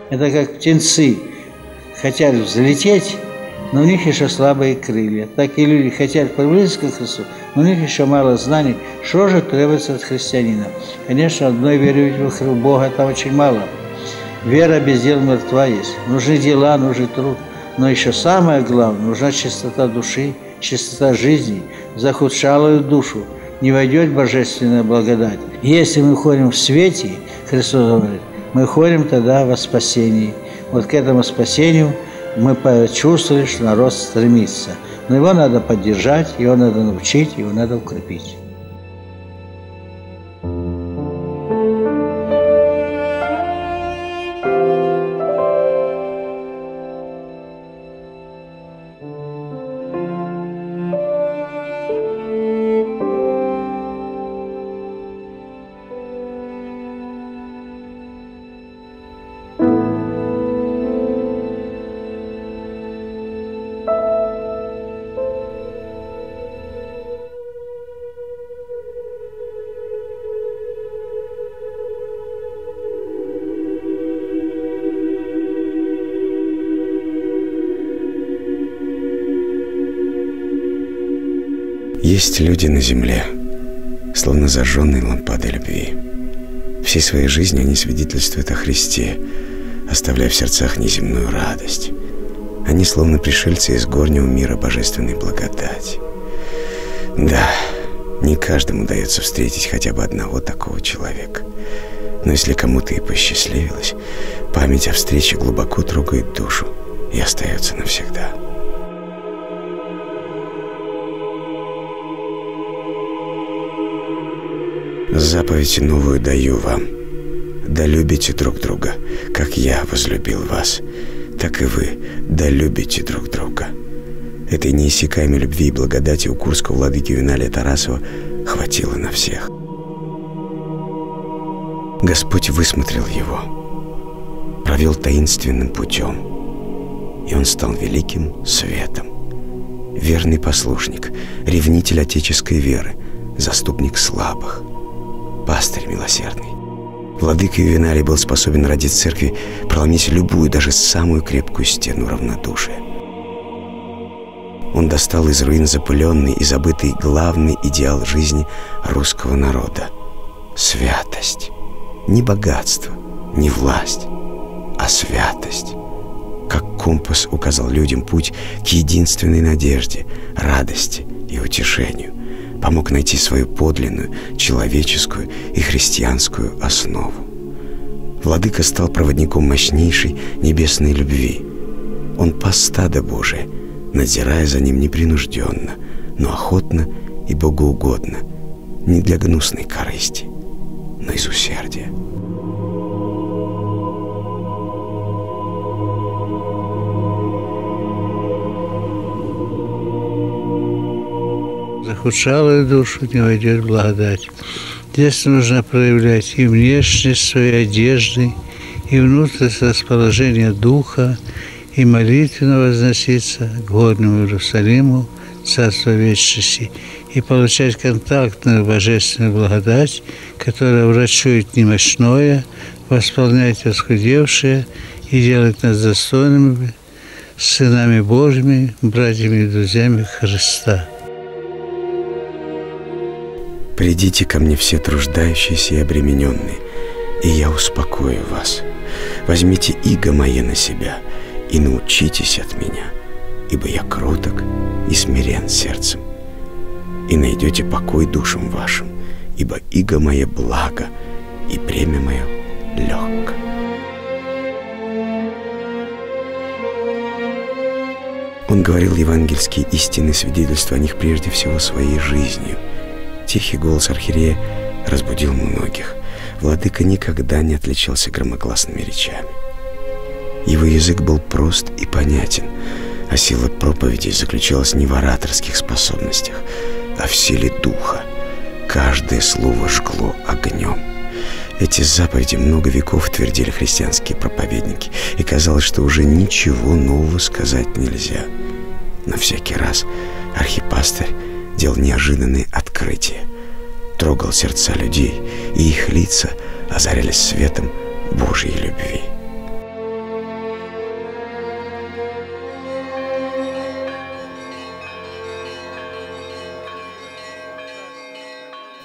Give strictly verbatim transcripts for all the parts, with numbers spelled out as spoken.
Это как птенцы хотят взлететь, но у них еще слабые крылья. Так и люди хотят приблизиться к Христу, но у них еще мало знаний, что же требуется от христианина. Конечно, одной веры в Бога это очень мало. Вера без дел мертва есть. Нужны дела, нужен труд. Но еще самое главное, нужна чистота души, чистота жизни. За худшалую душу не войдет божественная благодать. Если мы ходим в свете, Христос говорит, мы ходим тогда во спасении. Вот к этому спасению мы почувствовали, что народ стремится. Но его надо поддержать, его надо научить, его надо укрепить. Есть люди на земле, словно зажженные лампады любви. Всей своей жизни они свидетельствуют о Христе, оставляя в сердцах неземную радость. Они словно пришельцы из горнего мира божественной благодати. Да, не каждому удается встретить хотя бы одного такого человека. Но если кому-то и посчастливилось, память о встрече глубоко трогает душу и остается навсегда. Заповедь новую даю вам: да любите друг друга, как я возлюбил вас, так и вы да любите друг друга. Этой неиссякаемой любви и благодати у курского владыки Ювеналия Тарасова хватило на всех. Господь высмотрел его, провел таинственным путем, и он стал великим светом. Верный послушник, ревнитель отеческой веры, заступник слабых, пастырь милосердный. Владыка Ювеналий был способен ради церкви проломить любую, даже самую крепкую стену равнодушия. Он достал из руин запыленный и забытый главный идеал жизни русского народа — святость. Не богатство, не власть, а святость. Как компас указал людям путь к единственной надежде, радости и утешению. Помог найти свою подлинную, человеческую и христианскую основу. Владыка стал проводником мощнейшей небесной любви. Он пас стадо Божие, надзирая за ним непринужденно, но охотно и богоугодно, не для гнусной корысти, но из усердия. Захудшалую душу не войдет благодать. Здесь нужно проявлять и внешность своей одежды, и внутренность расположения духа, и молитвенно возноситься к горнему Иерусалиму, Царство Вечности, и получать контактную божественную благодать, которая врачует немощное, восполняет оскудевшее и делает нас достойными сынами Божьими, братьями и друзьями Христа. «Придите ко мне все труждающиеся и обремененные, и я успокою вас. Возьмите иго мое на себя и научитесь от меня, ибо я кроток и смирен сердцем. И найдете покой душам вашим, ибо иго мое благо, и бремя мое легко». Он говорил евангельские истины, свидетельства о них прежде всего своей жизнью. Тихий голос архиерея разбудил многих. Владыка никогда не отличался громогласными речами. Его язык был прост и понятен, а сила проповеди заключалась не в ораторских способностях, а в силе духа. Каждое слово жгло огнем. Эти заповеди много веков твердили христианские проповедники, и казалось, что уже ничего нового сказать нельзя. Но всякий раз архипастырь делал неожиданные открытия, трогал сердца людей, и их лица озарялись светом Божьей любви.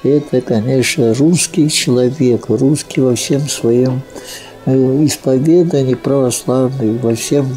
это, конечно, русский человек, русский во всем своем исповедании православный, во всем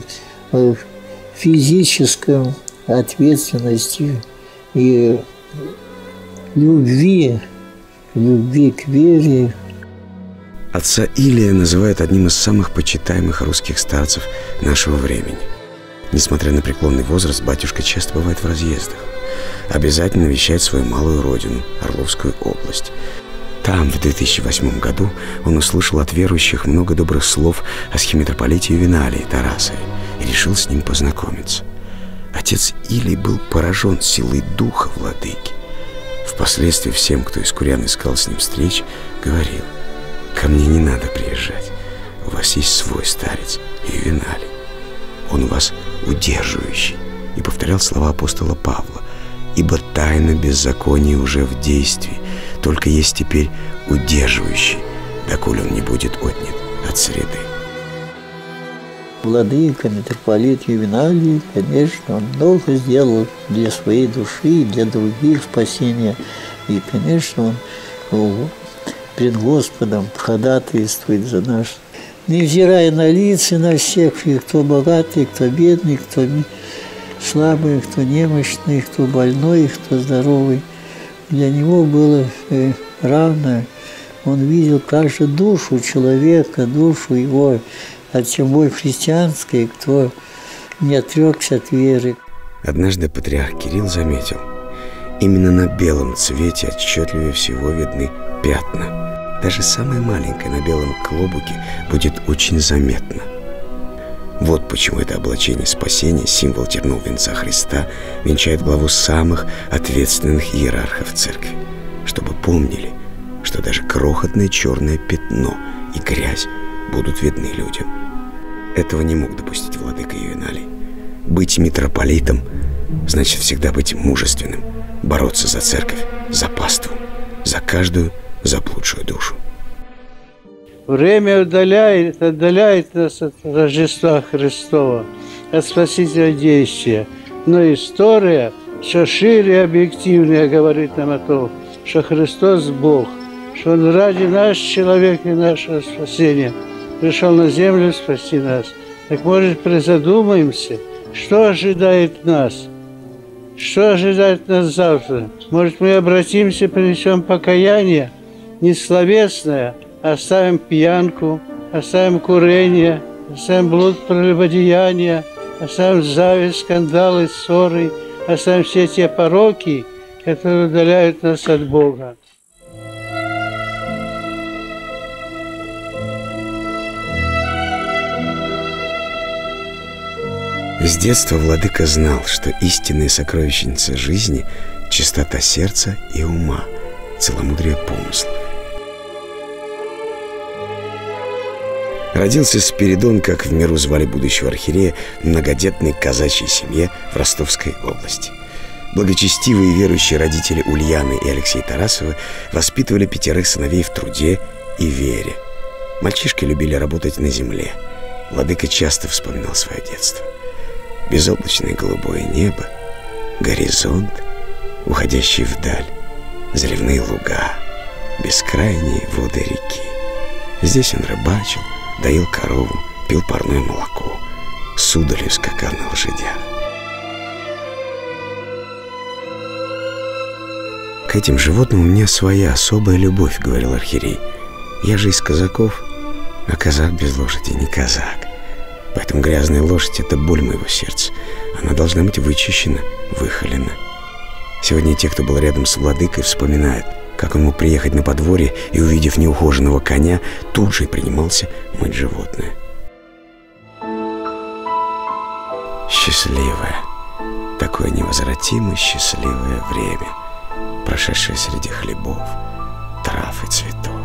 физическом ответственности и любви, любви к вере. Отца Илия называют одним из самых почитаемых русских старцев нашего времени. Несмотря на преклонный возраст, батюшка часто бывает в разъездах. Обязательно навещает свою малую родину, Орловскую область. Там, в две тысячи восьмом году, он услышал от верующих много добрых слов о схимитрополите Ювеналии Тарасове и решил с ним познакомиться. Отец Илий был поражен силой духа владыки. Впоследствии всем, кто из курян искал с ним встреч, говорил: «Ко мне не надо приезжать, у вас есть свой старец, Ювеналий. Он у вас удерживающий», и повторял слова апостола Павла: «Ибо тайна беззакония уже в действии, только есть теперь удерживающий, доколе он не будет отнят от среды». Владыка, митрополит Ювеналий, конечно, он много сделал для своей души, для других спасения. И, конечно, он пред Господом ходатайствует за нас. Невзирая на лица, на всех, и кто богатый, кто бедный, кто слабый, кто немощный, кто больной, кто здоровый. Для него было равно. Он видел каждую душу человека, душу его, а тем более христианской, кто не отрекся от веры. Однажды патриарх Кирилл заметил: именно на белом цвете отчетливее всего видны пятна. Даже самое маленькое на белом клобуке будет очень заметно. Вот почему это облачение спасения, символ тернового венца Христа, венчает главу самых ответственных иерархов церкви, чтобы помнили, что даже крохотное черное пятно и грязь будут видны людям. Этого не мог допустить владыка Ювеналий. Быть митрополитом значит всегда быть мужественным, бороться за церковь, за паству, за каждую заблудшую душу. Время удаляет, отдаляет нас от Рождества Христова, от Спасителя действия. Но история, что шире объективнее, говорит нам о том, что Христос Бог, что Он ради нас, человека и нашего спасения, пришел на землю спасти нас. Так, может, призадумаемся, что ожидает нас? Что ожидает нас завтра? Может, мы обратимся, принесем покаяние, не словесное, оставим пьянку, оставим курение, оставим блуд, прелюбодеяние, оставим зависть, скандалы, ссоры, оставим все те пороки, которые удаляют нас от Бога. С детства владыка знал, что истинная сокровищница жизни – чистота сердца и ума, целомудрие помысла. Родился Спиридон, как в миру звали будущего архиерея, в многодетной казачьей семье в Ростовской области. Благочестивые и верующие родители Ульяны и Алексея Тарасова воспитывали пятерых сыновей в труде и вере. Мальчишки любили работать на земле. Владыка часто вспоминал свое детство. Безоблачное голубое небо, горизонт, уходящий вдаль, заливные луга, бескрайние воды реки. Здесь он рыбачил, доил корову, пил парное молоко, с удалью скакал на лошадях. К этим животным у меня своя особая любовь, говорил архиерей. Я же из казаков, а казак без лошади не казак. Поэтому грязная лошадь — это боль моего сердца. Она должна быть вычищена, выхолена. Сегодня те, кто был рядом с владыкой, вспоминают, как он мог приехать на подворье и, увидев неухоженного коня, тут же и принимался мыть животное. Счастливое, такое невозвратимо счастливое время, прошедшее среди хлебов, трав и цветов.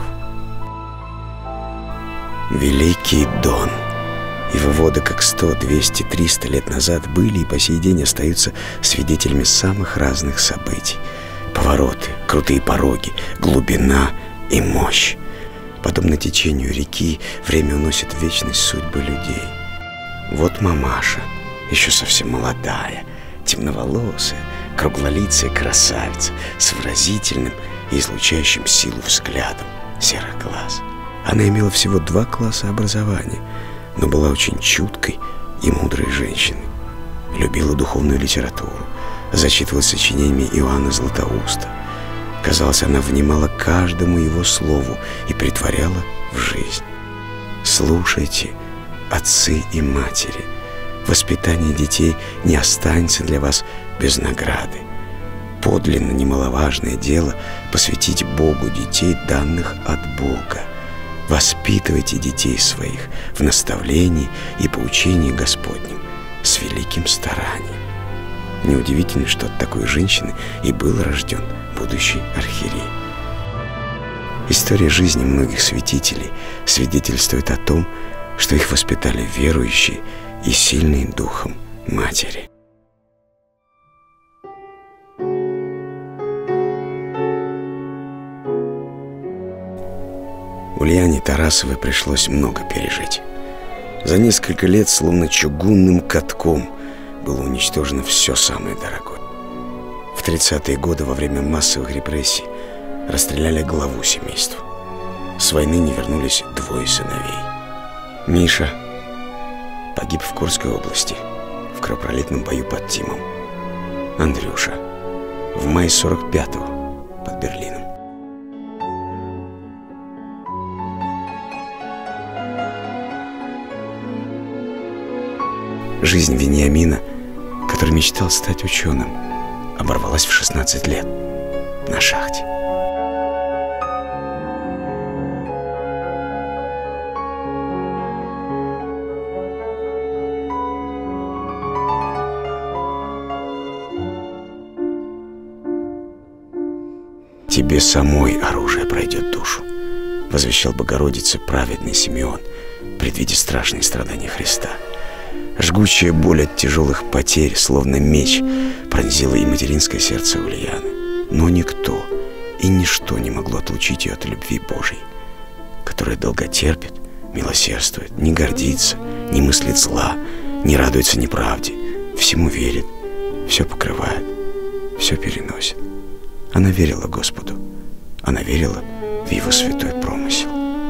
Великий Дон. Его воды, как сто, двести, триста лет назад, были и по сей день остаются свидетелями самых разных событий. Повороты, крутые пороги, глубина и мощь. Подобно течению реки, время уносит в вечность судьбы людей. Вот мамаша, еще совсем молодая, темноволосая, круглолицая красавица с выразительным и излучающим силу взглядом серых глаз. Она имела всего два класса образования, но была очень чуткой и мудрой женщиной. Любила духовную литературу, зачитывалась сочинениями Иоанна Златоуста. Казалось, она внимала каждому его слову и претворяла в жизнь. Слушайте, отцы и матери, воспитание детей не останется для вас без награды. Подлинно немаловажное дело посвятить Богу детей, данных от Бога. Воспитывайте детей своих в наставлении и поучении Господнем с великим старанием. Неудивительно, что от такой женщины и был рожден будущий архиерей. История жизни многих святителей свидетельствует о том, что их воспитали верующие и сильные духом матери. Ульяне Тарасовой пришлось много пережить. За несколько лет, словно чугунным катком, было уничтожено все самое дорогое. В тридцатые годы во время массовых репрессий расстреляли главу семейства. С войны не вернулись двое сыновей. Миша погиб в Курской области в кровопролитном бою под Тимом. Андрюша в мае сорок пятого под Берлином. Жизнь Вениамина, который мечтал стать ученым, оборвалась в шестнадцать лет на шахте. «Тебе самой оружие пройдет душу», — возвещал Богородице праведный Симеон, предвидя страшные страдания Христа. Жгучая боль от тяжелых потерь, словно меч, пронзила и материнское сердце Ульяны. Но никто и ничто не могло отлучить ее от любви Божьей, которая долго терпит, милосердствует, не гордится, не мыслит зла, не радуется неправде, всему верит, все покрывает, все переносит. Она верила Господу, она верила в Его святой промысел.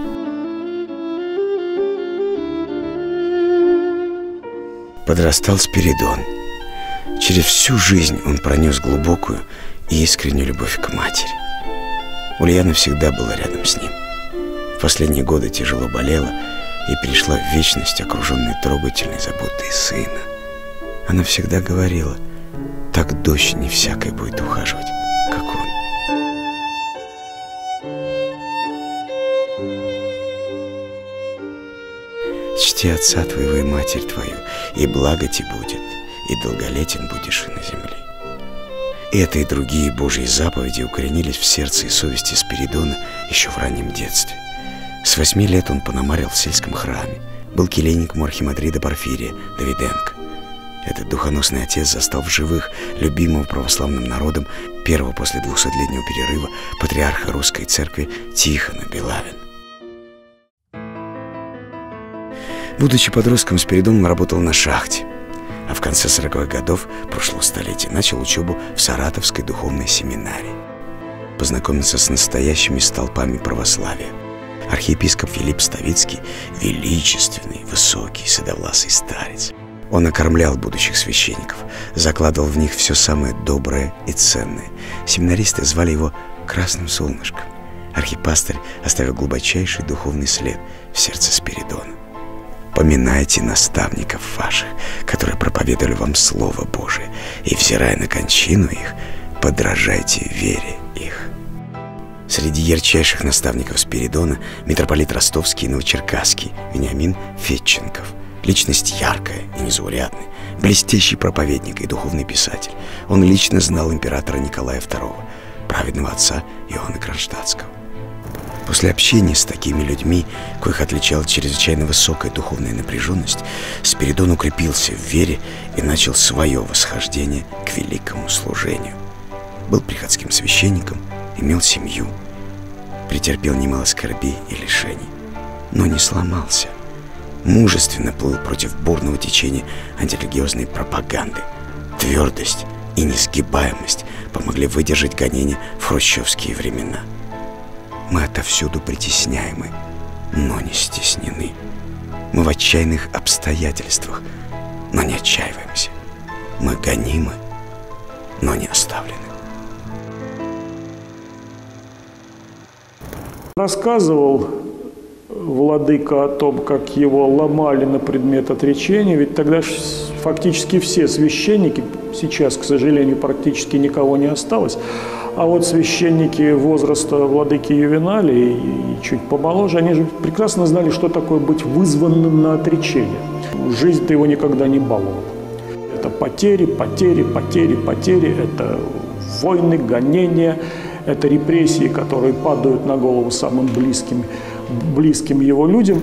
Подрастал Спиридон. Через всю жизнь он пронес глубокую и искреннюю любовь к матери. Ульяна всегда была рядом с ним. В последние годы тяжело болела и перешла в вечность, окруженной трогательной заботой сына. Она всегда говорила: так дочь не всякой будет ухаживать, как он. Чти отца твоего и матерь твою, и благо тебе будет, и долголетен будешь и на земле. Это и другие Божьи заповеди укоренились в сердце и совести Спиридона еще в раннем детстве. С восьми лет он пономарил в сельском храме, был келейником у архимандрита Порфирия Давиденко. Этот духоносный отец застал в живых любимого православным народом первого после двухсотлетнего перерыва патриарха русской церкви Тихона Белавина. Будучи подростком, Спиридон работал на шахте, а в конце сороковых годов прошлого столетия начал учебу в Саратовской духовной семинарии. Познакомился с настоящими столпами православия. Архиепископ Филипп Ставицкий – величественный, высокий, седовласый старец. Он окормлял будущих священников, закладывал в них все самое доброе и ценное. Семинаристы звали его «Красным солнышком». Архипастырь оставил глубочайший духовный след в сердце Спиридона. Поминайте наставников ваших, которые проповедовали вам Слово Божие, и, взирая на кончину их, подражайте вере их. Среди ярчайших наставников Спиридона митрополит Ростовский и Новочеркасский Вениамин Федченков. Личность яркая и незаурядная, блестящий проповедник и духовный писатель. Он лично знал императора Николая второго, праведного отца Иоанна Кронштадтского. После общения с такими людьми, коих отличала чрезвычайно высокая духовная напряженность, Спиридон укрепился в вере и начал свое восхождение к великому служению. Был приходским священником, имел семью, претерпел немало скорбей и лишений, но не сломался. Мужественно плыл против бурного течения антирелигиозной пропаганды. Твердость и несгибаемость помогли выдержать гонения в хрущевские времена. Мы отовсюду притесняемы, но не стеснены. Мы в отчаянных обстоятельствах, но не отчаиваемся. Мы гонимы, но не оставлены. Рассказывал владыка о том, как его ломали на предмет отречения, ведь тогда фактически все священники, сейчас, к сожалению, практически никого не осталось, а вот священники возраста владыки Ювеналия и чуть помоложе, они же прекрасно знали, что такое быть вызванным на отречение. Жизнь-то его никогда не баловала. Это потери, потери, потери, потери, это войны, гонения, это репрессии, которые падают на голову самым близким, близким его людям.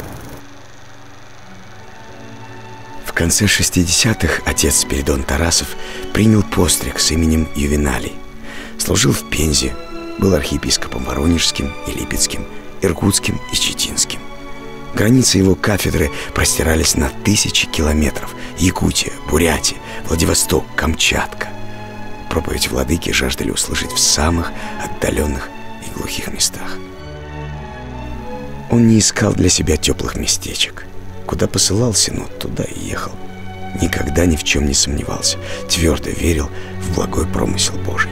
В конце шестидесятых отец Спиридон Тарасов принял постриг с именем Ювеналий. Служил в Пензе, был архиепископом Воронежским и Липецким, Иркутским и Читинским. Границы его кафедры простирались на тысячи километров. Якутия, Бурятия, Владивосток, Камчатка. Проповедь владыки жаждали услышать в самых отдаленных и глухих местах. Он не искал для себя теплых местечек. Куда посылал синод, туда и ехал. Никогда ни в чем не сомневался, твердо верил в благой промысел Божий.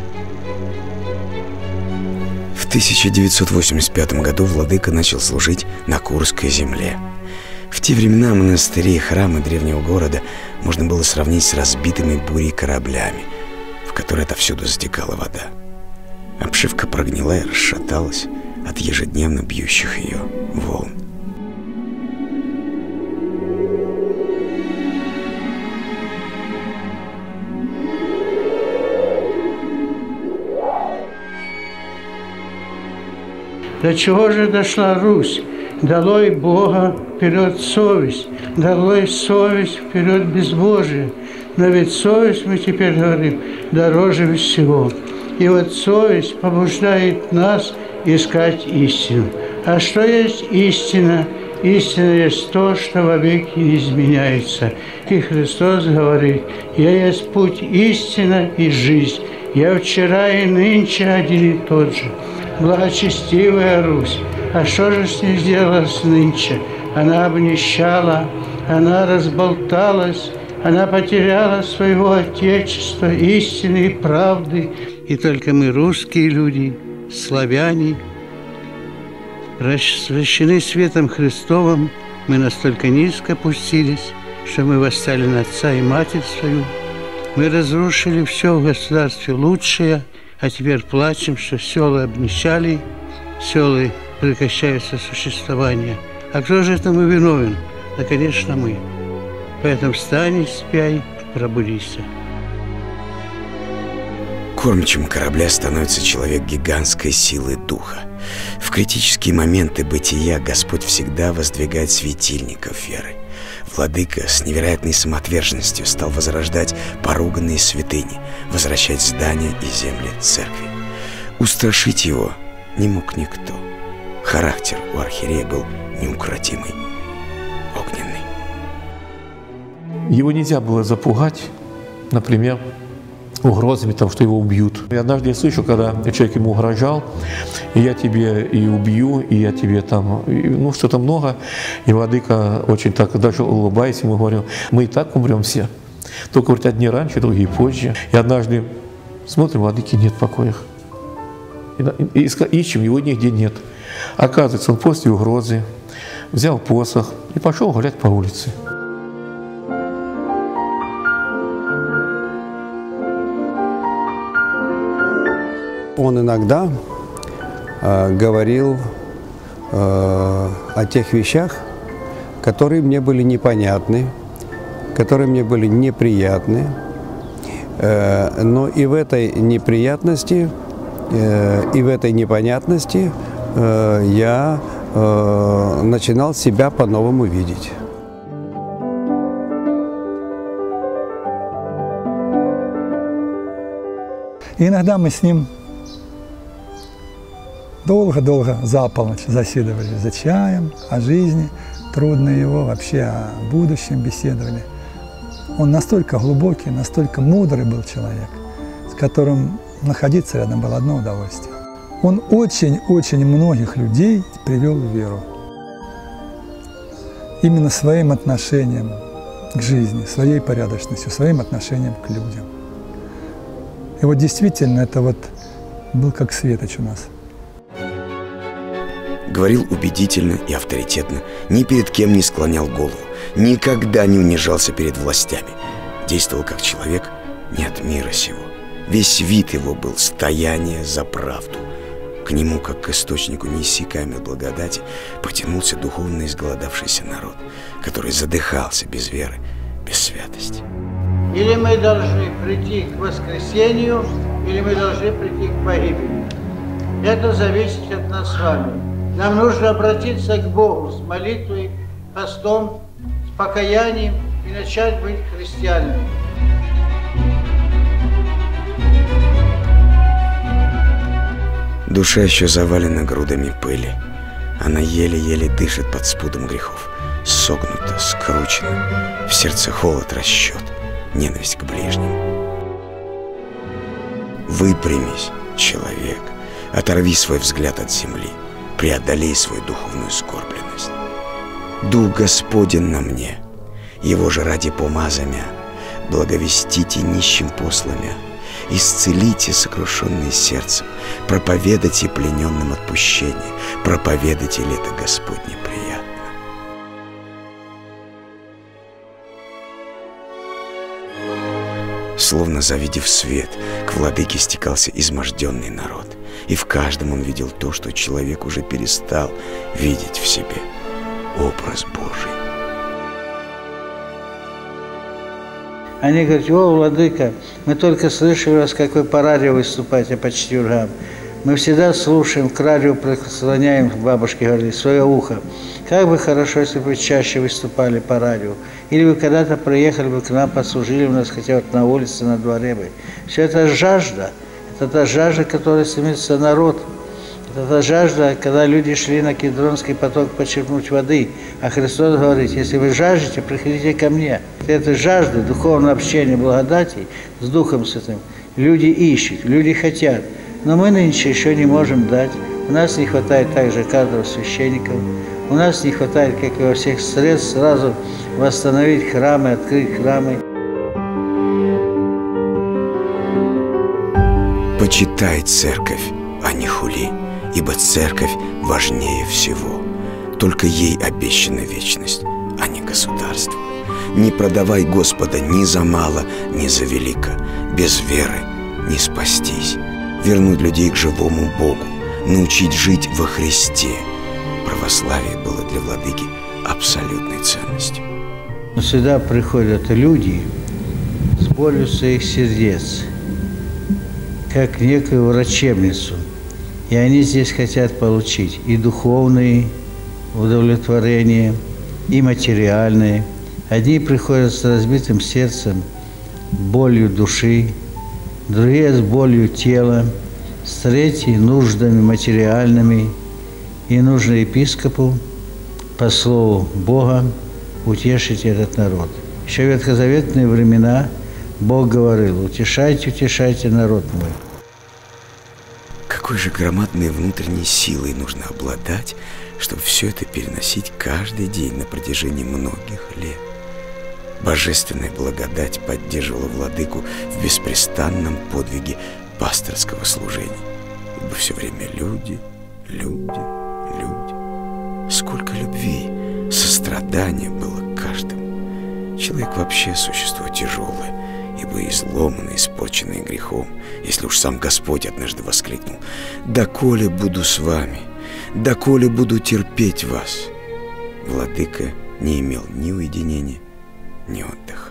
В тысяча девятьсот восемьдесят пятом году владыка начал служить на Курской земле. В те времена монастыри и храмы древнего города можно было сравнить с разбитыми бурей кораблями, в которые отовсюду затекала вода. Обшивка прогнила и расшаталась от ежедневно бьющих ее волн. До чего же дошла Русь? Долой Бога, вперед совесть, долой совесть, вперед безбожие. Но ведь совесть, мы теперь говорим, дороже всего. И вот совесть побуждает нас искать истину. А что есть истина? Истина есть то, что вовеки не изменяется. И Христос говорит: «Я есть путь, истина и жизнь. Я вчера и нынче один и тот же». Благочестивая Русь, а что же с ней сделалось нынче? Она обнищала, она разболталась, она потеряла своего Отечества, истины и правды. И только мы, русские люди, славяне, просвещены светом Христовым, мы настолько низко опустились, что мы восстали на отца и матерь свою. Мы разрушили все в государстве лучшее, а теперь плачем, что села обнищали, села прекращаются существование. А кто же этому виновен? Да, конечно, мы. Поэтому встань и спяй, пробудись. Кормчим корабля становится человек гигантской силы духа. В критические моменты бытия Господь всегда воздвигает светильников веры. Владыка с невероятной самоотверженностью стал возрождать поруганные святыни, возвращать здания и земли церкви. Устрашить его не мог никто. Характер у архиерея был неукротимый, огненный. Его нельзя было запугать, например, угрозами, там, что его убьют. И однажды я слышу, когда человек ему угрожал: и я тебе и убью, и я тебе там, и, ну, что-то много. И владыка очень так, даже улыбаясь, ему говорил: мы и так умрем все. Только, говорит, одни раньше, другие позже. И однажды смотрим, владыки нет в покоях. И, и, и ищем, его нигде нет. Оказывается, он после угрозы взял посох и пошел гулять по улице. Он иногда э, говорил э, о тех вещах, которые мне были непонятны, которые мне были неприятны. Э, но и в этой неприятности, э, и в этой непонятности э, я э, начинал себя по-новому видеть. И иногда мы с ним долго-долго за полночь заседовали за чаем, о жизни трудной его, вообще о будущем беседовали. Он настолько глубокий, настолько мудрый был человек, с которым находиться рядом было одно удовольствие. Он очень-очень многих людей привел в веру. Именно своим отношением к жизни, своей порядочностью, своим отношением к людям. И вот действительно это вот был как светоч у нас. Говорил убедительно и авторитетно, ни перед кем не склонял голову, никогда не унижался перед властями. Действовал как человек не от мира сего. Весь вид его был стояние за правду. К нему, как к источнику неиссякаемой благодати, потянулся духовно изголодавшийся народ, который задыхался без веры, без святости. Или мы должны прийти к воскресению, или мы должны прийти к погибели. Это зависит от нас с вами. Нам нужно обратиться к Богу с молитвой, постом, с покаянием и начать быть христианами. Душа еще завалена грудами пыли. Она еле-еле дышит под спудом грехов. Согнута, скручена. В сердце холод, расчет, ненависть к ближним. Выпрямись, человек. Оторви свой взгляд от земли. Преодолей свою духовную скорбленность. Дух Господень на мне. Его же ради помазамя. Благовестите нищим посламя. Исцелите сокрушенные сердцем, проповедайте плененным отпущение, проповедайте лето Господне приятно. Словно завидев свет, к владыке стекался изможденный народ, и в каждом он видел то, что человек уже перестал видеть в себе — образ Божий. Они говорят: о, владыка, мы только слышали вас, как вы по радио выступаете по четвергам. Мы всегда слушаем, к радио прислоняем, бабушки говорили, свое ухо. Как бы хорошо, если бы вы чаще выступали по радио. Или вы когда-то приехали бы к нам, послужили у нас хотя бы на улице, на дворе бы. Все это жажда. Это та жажда, которая стремится народ. Это та жажда, когда люди шли на Кедронский поток почерпнуть воды. А Христос говорит: если вы жаждете, приходите ко мне. Это жажда, духовное общение благодати с Духом Святым. Люди ищут, люди хотят. Но мы нынче еще не можем дать. У нас не хватает также кадров священников. У нас не хватает, как и во всех, средств сразу восстановить храмы, открыть храмы. Почитай церковь, а не хули, ибо церковь важнее всего. Только ей обещана вечность, а не государство. Не продавай Господа ни за мало, ни за велико. Без веры не спастись. Вернуть людей к живому Богу, научить жить во Христе. Православие было для владыки абсолютной ценностью. Сюда приходят люди с болью своих сердец, как некую врачебницу. И они здесь хотят получить и духовные удовлетворения, и материальные. Одни приходят с разбитым сердцем, болью души, другие с болью тела, с третьими нуждами материальными. И нужно епископу, по слову Бога, утешить этот народ. Еще в ветхозаветные времена Бог говорил: утешайте, утешайте народ мой. Какой же громадной внутренней силой нужно обладать, чтобы все это переносить каждый день на протяжении многих лет. Божественная благодать поддерживала владыку в беспрестанном подвиге пасторского служения. Ибо все время люди, люди, люди. Сколько любви, сострадания было к каждому. Человек вообще существо тяжелое, ибо изломанный, испорченный грехом, если уж сам Господь однажды воскликнул: «Доколе буду с вами, доколе буду терпеть вас». Владыка не имел ни уединения, ни отдыха.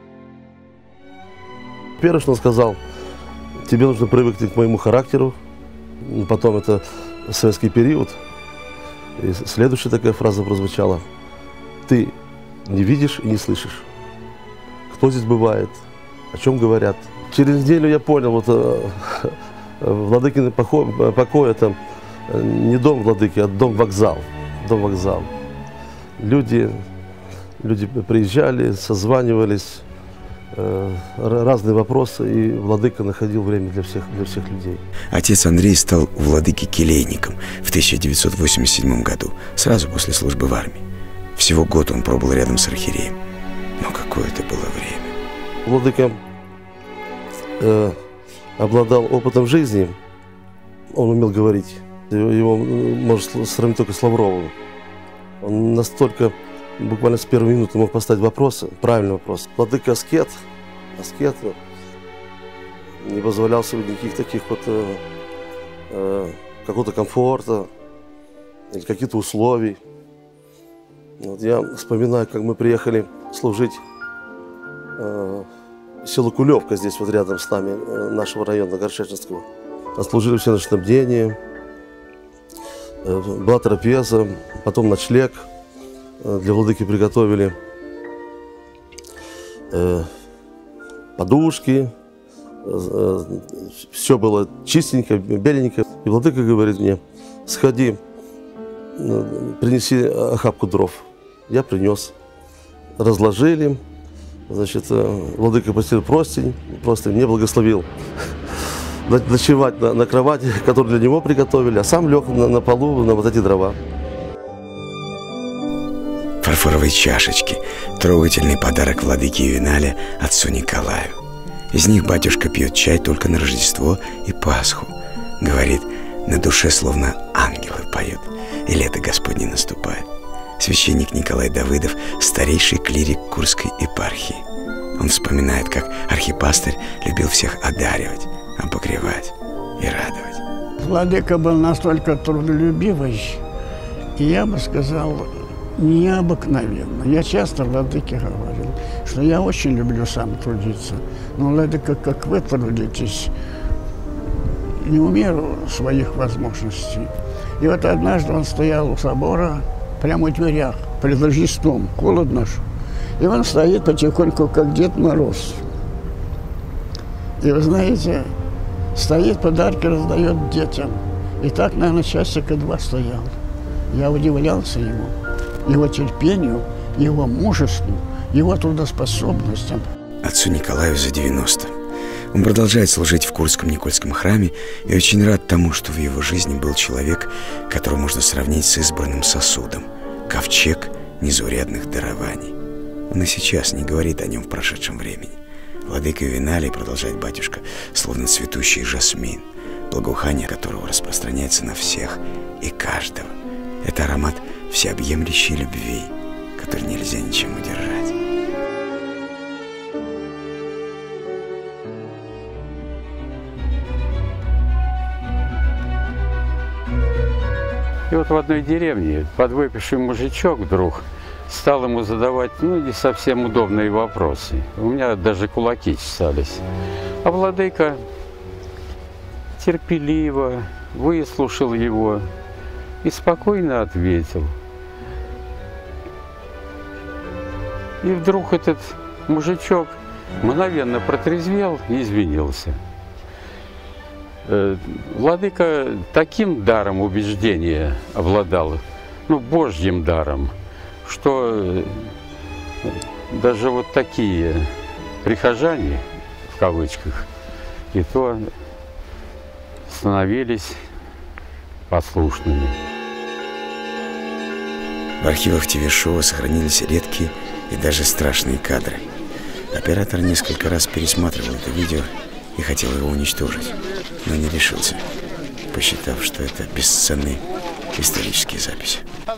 Первое, что он сказал: тебе нужно привыкнуть к моему характеру. Потом это советский период. И следующая такая фраза прозвучала: ты не видишь и не слышишь. Кто здесь бывает, о чем говорят. Через неделю я понял, вот владыкины покой — это не дом владыки, а дом-вокзал. Дом-вокзал. Люди, люди приезжали, созванивались, э, разные вопросы, и владыка находил время для всех, для всех людей. Отец Андрей стал у владыки келейником в тысяча девятьсот восемьдесят седьмом году, сразу после службы в армии. Всего год он пробыл рядом с архиереем. Но какое это было время. Владыка э, обладал опытом жизни, он умел говорить. Его можно сравнить только с Лавровым. Он настолько, буквально с первой минуты мог поставить вопросы, правильный вопрос. Владыка аскет, аскет не позволял себе никаких таких вот э, э, какого-то комфорта или каких-то условий. Вот я вспоминаю, как мы приехали служить э, в село Кулевка, здесь вот рядом с нами, э, нашего района Горшеченского. Отслужили все ночное бдение, э, была трапеза, потом ночлег. Э, для владыки приготовили э, подушки, э, э, все было чистенько, беленько. И владыка говорит мне: сходи, э, принеси охапку дров. Я принес, разложили, значит, владыка постелил простынь, просто мне благословил ночевать на, на кровати, которую для него приготовили, а сам лег на, на полу на вот эти дрова. Фарфоровые чашечки – трогательный подарок владыке Ювеналя отцу Николаю. Из них батюшка пьет чай только на Рождество и Пасху. Говорит, на душе словно ангелы поют, и лето Господне наступает. Священник Николай Давыдов – старейший клирик Курской епархии. Он вспоминает, как архипастырь любил всех одаривать, обогревать и радовать. Владыка был настолько трудолюбивый, и я бы сказал, необыкновенно. Я часто владыке говорил, что я очень люблю сам трудиться. Но, владыка, как вы трудитесь, не в меру своих возможностей. И вот однажды он стоял у собора, прямо в дверях, перед Рождеством, холодно. И он стоит потихоньку, как Дед Мороз. И вы знаете, стоит, подарки раздает детям. И так, наверное, часика два стоял. Я удивлялся ему, его терпению, его мужеству, его трудоспособностям. Отцу Николаю за девяносто. Он продолжает служить в Курском Никольском храме и очень рад тому, что в его жизни был человек, которого можно сравнить с избранным сосудом, ковчег незаурядных дарований. Он и сейчас не говорит о нем в прошедшем времени. Владыка Ювеналий, продолжает батюшка, словно цветущий жасмин, благоухание которого распространяется на всех и каждого. Это аромат всеобъемлющей любви, который нельзя ничем удержать. И вот в одной деревне подвыпивший мужичок вдруг стал ему задавать, ну, не совсем удобные вопросы. У меня даже кулаки чесались. А владыка терпеливо выслушал его и спокойно ответил. И вдруг этот мужичок мгновенно протрезвел и извинился. Владыка таким даром убеждения обладал, ну, божьим даром, что даже вот такие прихожане, в кавычках, и то становились послушными. В архивах ТВ-шоу сохранились редкие и даже страшные кадры. Оператор несколько раз пересматривал это видео и хотел его уничтожить, но не решился, посчитав, что это бесценные исторические записи.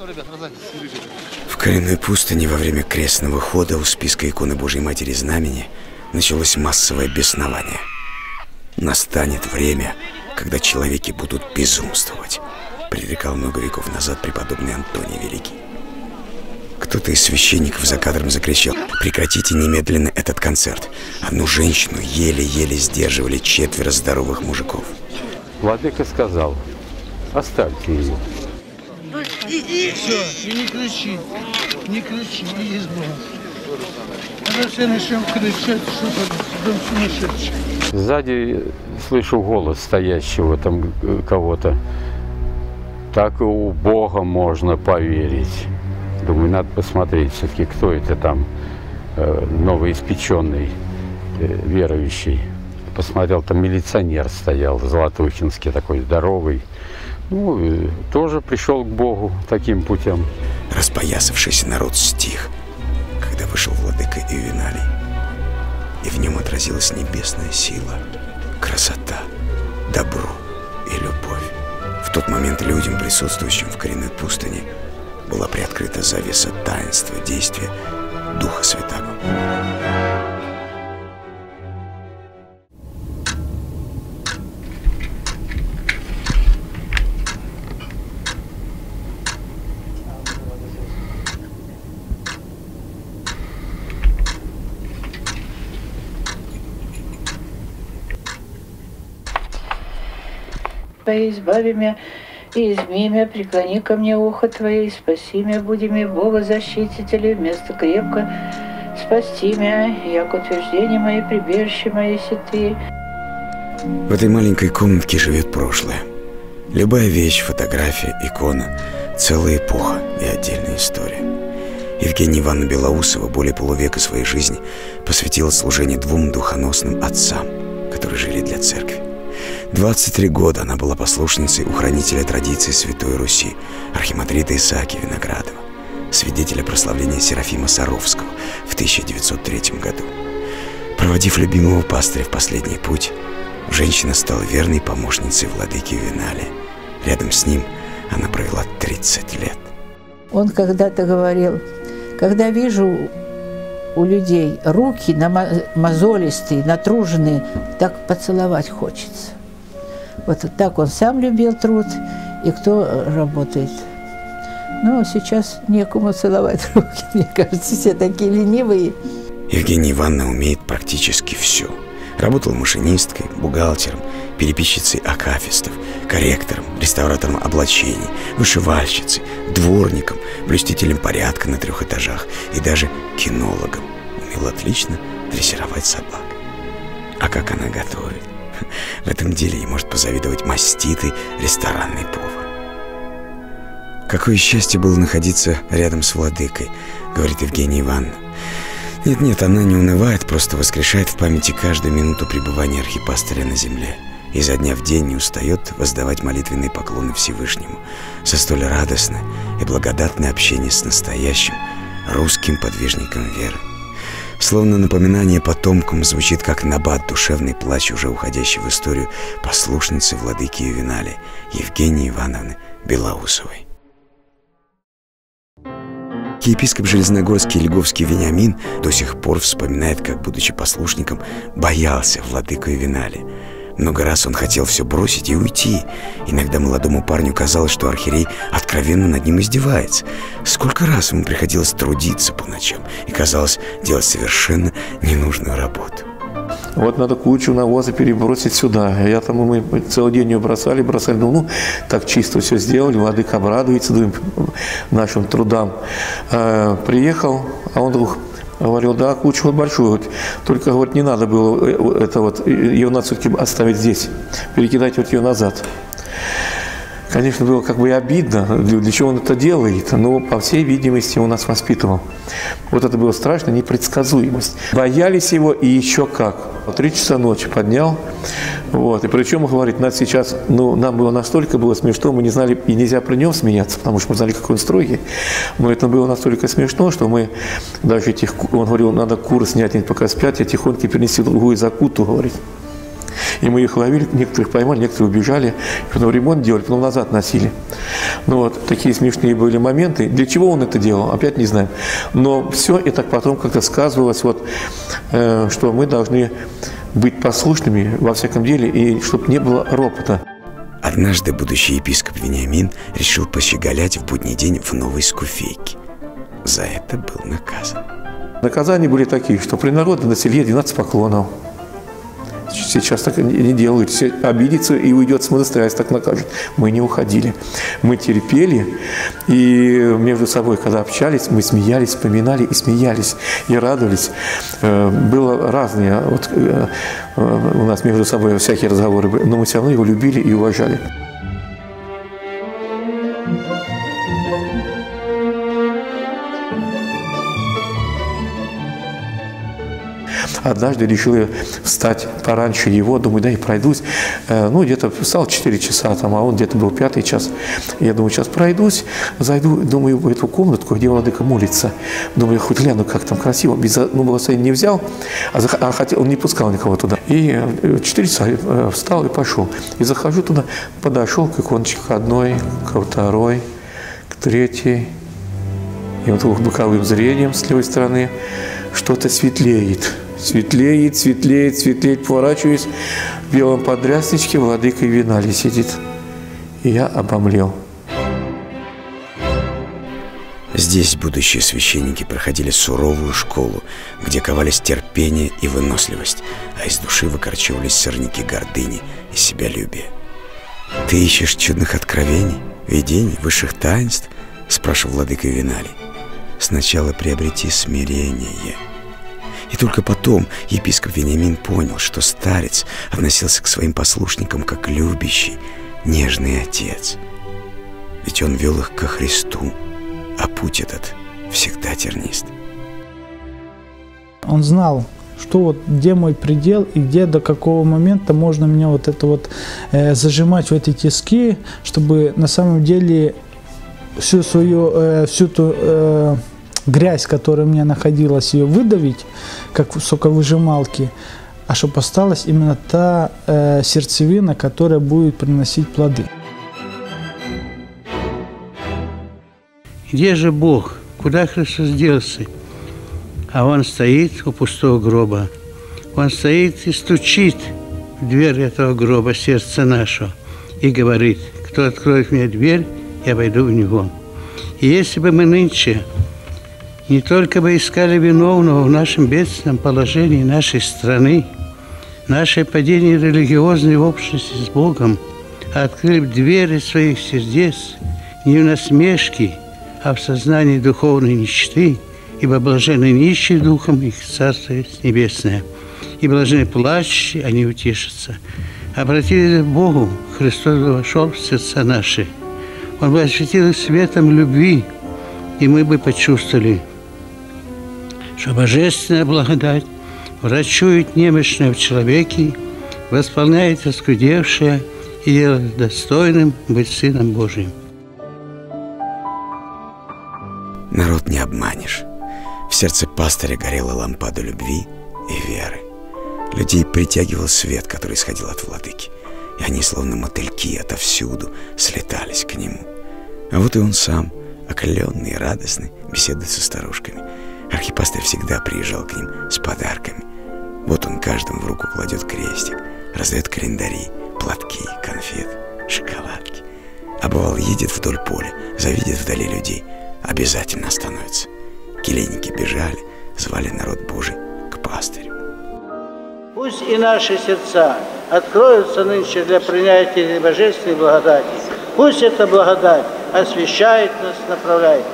В коренной пустыне во время крестного хода у списка иконы Божьей Матери Знамени началось массовое беснование. «Настанет время, когда человеки будут безумствовать», предрекал много веков назад преподобный Антоний Великий. Кто-то из священников за кадром закричал: «Прекратите немедленно этот концерт!» Одну женщину еле-еле сдерживали четверо здоровых мужиков. Владыка сказал: «Оставьте ее». И, и все, и не кричи, не кричи, не избавь. А все начнем кричать, что-то дом сумасшедший. Сзади слышу голос стоящего там кого-то. Так и у Бога можно поверить. Думаю, надо посмотреть все-таки, кто это там, э, новоиспеченный. верующий. Посмотрел, там милиционер стоял, золотухинский такой, здоровый. Ну, тоже пришел к Богу таким путем. Распоясавшийся народ стих, когда вышел владыка Ювеналий. И в нем отразилась небесная сила, красота, добро и любовь. В тот момент людям, присутствующим в коренной пустыне, была приоткрыта завеса таинства действия Духа Святаго. Избави меня и изми меня, преклони ко мне ухо Твое, и спаси меня, буди меня, Бога защитителя, вместо крепко спасти меня, як утверждение мое, прибежище мое, если Ты. В этой маленькой комнатке живет прошлое. Любая вещь, фотография, икона, целая эпоха и отдельная история. Евгения Ивановна Белоусова более полувека своей жизни посвятила служению двум духоносным отцам, которые жили для церкви. двадцать три года она была послушницей у хранителя традиций Святой Руси, архимандрита Исааки Виноградова, свидетеля прославления Серафима Саровского в тысяча девятьсот третьем году. Проводив любимого пастыря в последний путь, женщина стала верной помощницей владыки Ювеналия. Рядом с ним она провела тридцать лет. Он когда-то говорил: когда вижу у людей руки мозолистые, натруженные, так поцеловать хочется. Вот так он сам любил труд, и кто работает. Но сейчас некому целовать руки, мне кажется, все такие ленивые. Евгения Ивановна умеет практически все. Работала машинисткой, бухгалтером, переписчицей акафистов, корректором, реставратором облачений, вышивальщицей, дворником, блюстителем порядка на трех этажах и даже кинологом. Умела отлично дрессировать собак. А как она готовит? В этом деле ей может позавидовать маститый ресторанный повар. Какое счастье было находиться рядом с владыкой, говорит Евгения Ивановна. Нет-нет, она не унывает, просто воскрешает в памяти каждую минуту пребывания архипастыря на земле. И изо дня в день не устает воздавать молитвенные поклоны Всевышнему за столь радостное и благодатное общение с настоящим русским подвижником веры. Словно напоминание потомкам звучит как набат душевный плач, уже уходящий в историю послушницы владыки Ювеналия Евгении Ивановны Белоусовой. Епископ Железногорский Льговский Вениамин до сих пор вспоминает, как, будучи послушником, боялся владыку Ювеналия. Много раз он хотел все бросить и уйти. Иногда молодому парню казалось, что архиерей откровенно над ним издевается. Сколько раз ему приходилось трудиться по ночам и, казалось, делать совершенно ненужную работу. Вот надо кучу навоза перебросить сюда. Я там, мы целый день ее бросали, бросали. Ну, ну так чисто все сделали, владыка обрадуется, думаю, нашим трудам. А, приехал, а он вдруг говорил: да, кучу вот большую, только, говорит, не надо было это вот, ее надо все-таки оставить здесь, перекидать вот ее назад. Конечно, было как бы и обидно, для чего он это делает, но, по всей видимости, он нас воспитывал. Вот это было страшно, непредсказуемость. Боялись его и еще как. Три часа ночи поднял, вот, и причем, говорит, нас сейчас, ну, нам было настолько было смешно, мы не знали, и нельзя при нем смеяться, потому что мы знали, какой он строгий, но это было настолько смешно, что мы даже этих, он говорил, надо куры снять, они пока спят, я тихонько перенеси в другую закуту, говорит. И мы их ловили, некоторых поймали, некоторые убежали, потом ремонт делали, потом назад носили. Ну вот, такие смешные были моменты. Для чего он это делал, опять не знаем. Но все это потом как-то сказывалось, вот, э, что мы должны быть послушными во всяком деле, и чтобы не было ропота. Однажды будущий епископ Вениамин решил пощеголять в будний день в новой скуфейке. За это был наказан. Наказания были такие, что при народе на селе двенадцать поклонов. Сейчас так не делают. Все обидится и уйдет с монастыря, если так накажут. Мы не уходили. Мы терпели. И между собой, когда общались, мы смеялись, вспоминали и смеялись. И радовались. Было разные. Вот, у нас между собой всякие разговоры были. Но мы все равно его любили и уважали. однажды решил встать пораньше его, думаю, да и пройдусь. Ну, где-то встал четыре часа, там, а он где-то был пятый час. Я думаю, сейчас пройдусь, зайду, думаю, в эту комнатку, где владыка молится. Думаю, хоть гляну, как там красиво. Без, ну, благословения не взял, а, зах, а хотел, он не пускал никого туда. И четыре часа встал и пошел. И захожу туда, подошел к иконочке к одной, к второй, к третьей. И вот боковым зрением с левой стороны что-то светлеет. Светлеет, светлеет, светлеет. Поворачиваюсь, в белом подрясничке владыка Виналий сидит. И я обомлел. Здесь будущие священники проходили суровую школу, где ковались терпение и выносливость, а из души выкорчевывались сорняки гордыни и себялюбия. «Ты ищешь чудных откровений, видений, высших таинств?» – спрашивал владыка Виналий. «Сначала приобрети смирение». И только потом епископ Вениамин понял, что старец относился к своим послушникам как любящий, нежный отец. Ведь он вел их ко Христу, а путь этот всегда тернист. Он знал, что вот где мой предел и где до какого момента можно меня вот это вот э, зажимать в эти тиски, чтобы на самом деле всю свою, э, всю ту э, грязь, которая у меня находилась, ее выдавить, как в соковыжималке, а чтобы осталась именно та э, сердцевина, которая будет приносить плоды. Где же Бог? Куда Христос делся? А Он стоит у пустого гроба. Он стоит и стучит в дверь этого гроба, сердца нашего, и говорит: кто откроет мне дверь, я войду в него. И если бы мы нынче не только бы искали виновного в нашем бедственном положении нашей страны, наше падение религиозной общности с Богом, а открыли бы двери своих сердец не в насмешки, а в сознании духовной нищеты, ибо блаженны нищие духом, их Царство Небесное, и блаженны плачущие, они утешатся. Обратились к Богу, Христос вошел в сердца наши. Он бы осветил их светом любви, и мы бы почувствовали, что божественная благодать врачует немощное в человеке, восполняет оскудевшее и делает достойным быть Сыном Божиим. Народ не обманешь. В сердце пастыря горела лампада любви и веры. Людей притягивал свет, который исходил от владыки, и они, словно мотыльки, отовсюду слетались к нему. А вот и он сам, окаленный и радостный, беседует со старушками. Архипастырь всегда приезжал к ним с подарками. Вот он каждому в руку кладет крестик, раздает календари, платки, конфеты, шоколадки. А бывало, едет вдоль поля, завидит вдали людей, обязательно остановится. Келейники бежали, звали народ Божий к пастырю. Пусть и наши сердца откроются нынче для принятия божественной благодати. Пусть эта благодать освящает нас, направляет.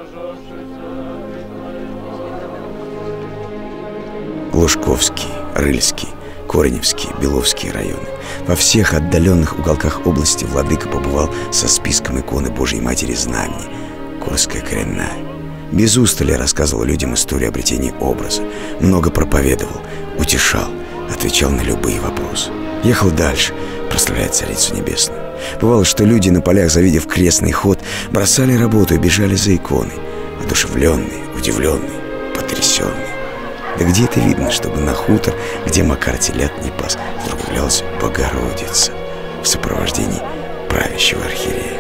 Лужковский, Рыльский, Кореневский, Беловские районы. Во всех отдаленных уголках области владыка побывал со списком иконы Божьей Матери Знамени, Курская коренная. Без устали рассказывал людям историю обретения образа, много проповедовал, утешал, отвечал на любые вопросы. Ехал дальше, прославляя Царицу Небесную. Бывало, что люди на полях, завидев крестный ход, бросали работу и бежали за иконой, одушевленные, удивленные, потрясенные. Да где это видно, чтобы на хутор, где Макар телят не пас, вдруг являлась Богородица в сопровождении правящего архиерея.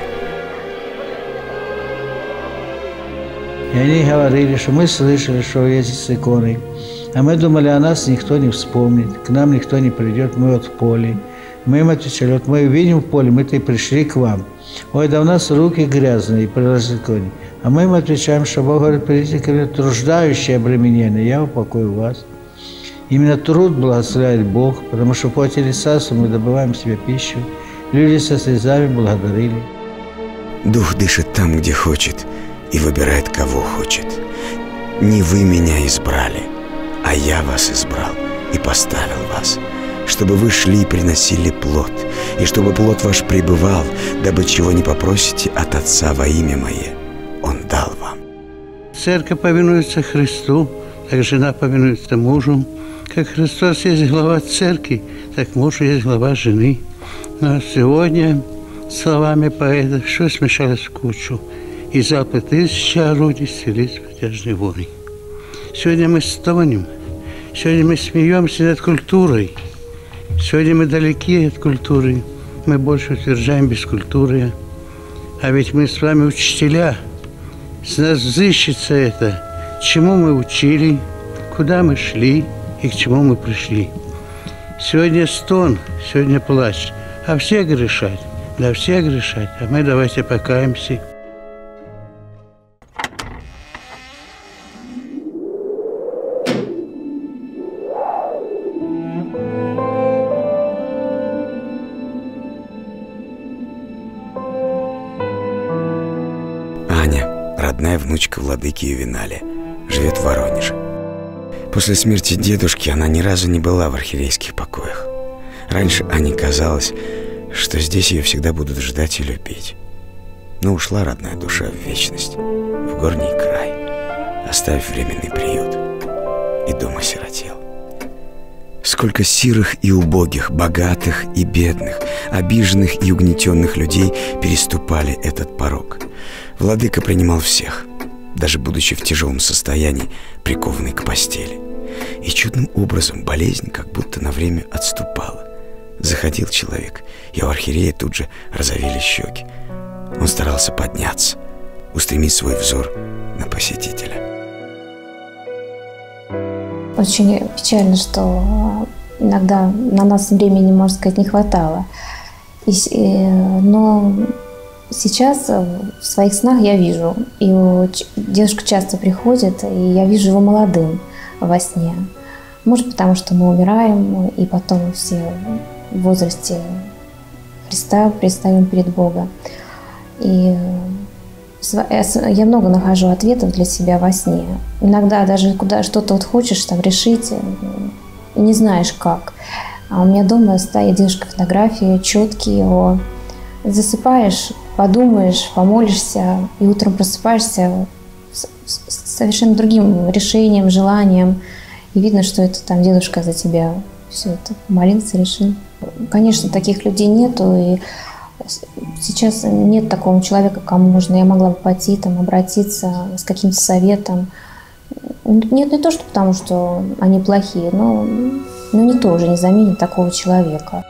И они говорили, что мы слышали, что есть с иконой. А мы думали, о нас никто не вспомнит, к нам никто не придет, мы вот в поле. Мы им отвечали: вот мы видим в поле, мы-то и пришли к вам. Ой, да у нас руки грязные, приложили к иконе. А мы им отвечаем, что Бог говорит: придите ко мне, труждающие, обремененные, я упокою вас. Именно труд благословляет Бог, потому что по телесасу мы добываем себе пищу. Люди со слезами благодарили. Дух дышит там, где хочет, и выбирает, кого хочет. Не вы меня избрали, а я вас избрал и поставил вас, чтобы вы шли и приносили плод, и чтобы плод ваш пребывал, дабы чего не попросите от Отца во имя Мое, Он дал вам. Церковь повинуется Христу, так жена повинуется мужу, Как Христос есть глава церкви, так муж есть глава жены. Но сегодня словами поэта все смешалось в кучу. И залпы тысячи орудий стелись протяжной волной. Сегодня мы стонем, сегодня мы смеемся над культурой. Сегодня мы далеки от культуры, мы больше утверждаем бескультурие. А ведь мы с вами учителя, с нас взыщется это, чему мы учили, куда мы шли и к чему мы пришли. Сегодня стон, сегодня плач, а все грешат, да все грешат, а мы давайте покаемся. Родная внучка владыки Ювеналия, живет в Воронеже. После смерти дедушки она ни разу не была в архиерейских покоях. Раньше Ане казалось, что здесь ее всегда будут ждать и любить. Но ушла родная душа в вечность, в горний край, оставив временный приют, и дом осиротел. Сколько сирых и убогих, богатых и бедных, обиженных и угнетенных людей переступали этот порог. Владыка принимал всех, даже будучи в тяжелом состоянии, прикованный к постели. И чудным образом болезнь как будто на время отступала. Заходил человек, и у архиерея тут же розовели щеки. Он старался подняться, устремить свой взор на посетителя. Очень печально, что иногда на нас времени, можно сказать, не хватало. И, но сейчас в своих снах я вижу, и дедушка часто приходит, и я вижу его молодым во сне. Может, потому что мы умираем, и потом все в возрасте Христа предстаем перед Богом. И я много нахожу ответов для себя во сне. Иногда даже куда что-то вот хочешь там решить, не знаешь как. А у меня дома стоит дедушка фотографии, четкие его. Засыпаешь, подумаешь, помолишься, и утром просыпаешься с, с совершенно другим решением, желанием. И видно, что это там дедушка за тебя все это молился, решил. Конечно, таких людей нету, и сейчас нет такого человека, к кому можно, я могла бы пойти, там, обратиться с каким-то советом. Нет, не то, что потому, что они плохие, но, но никто уже не заменит такого человека.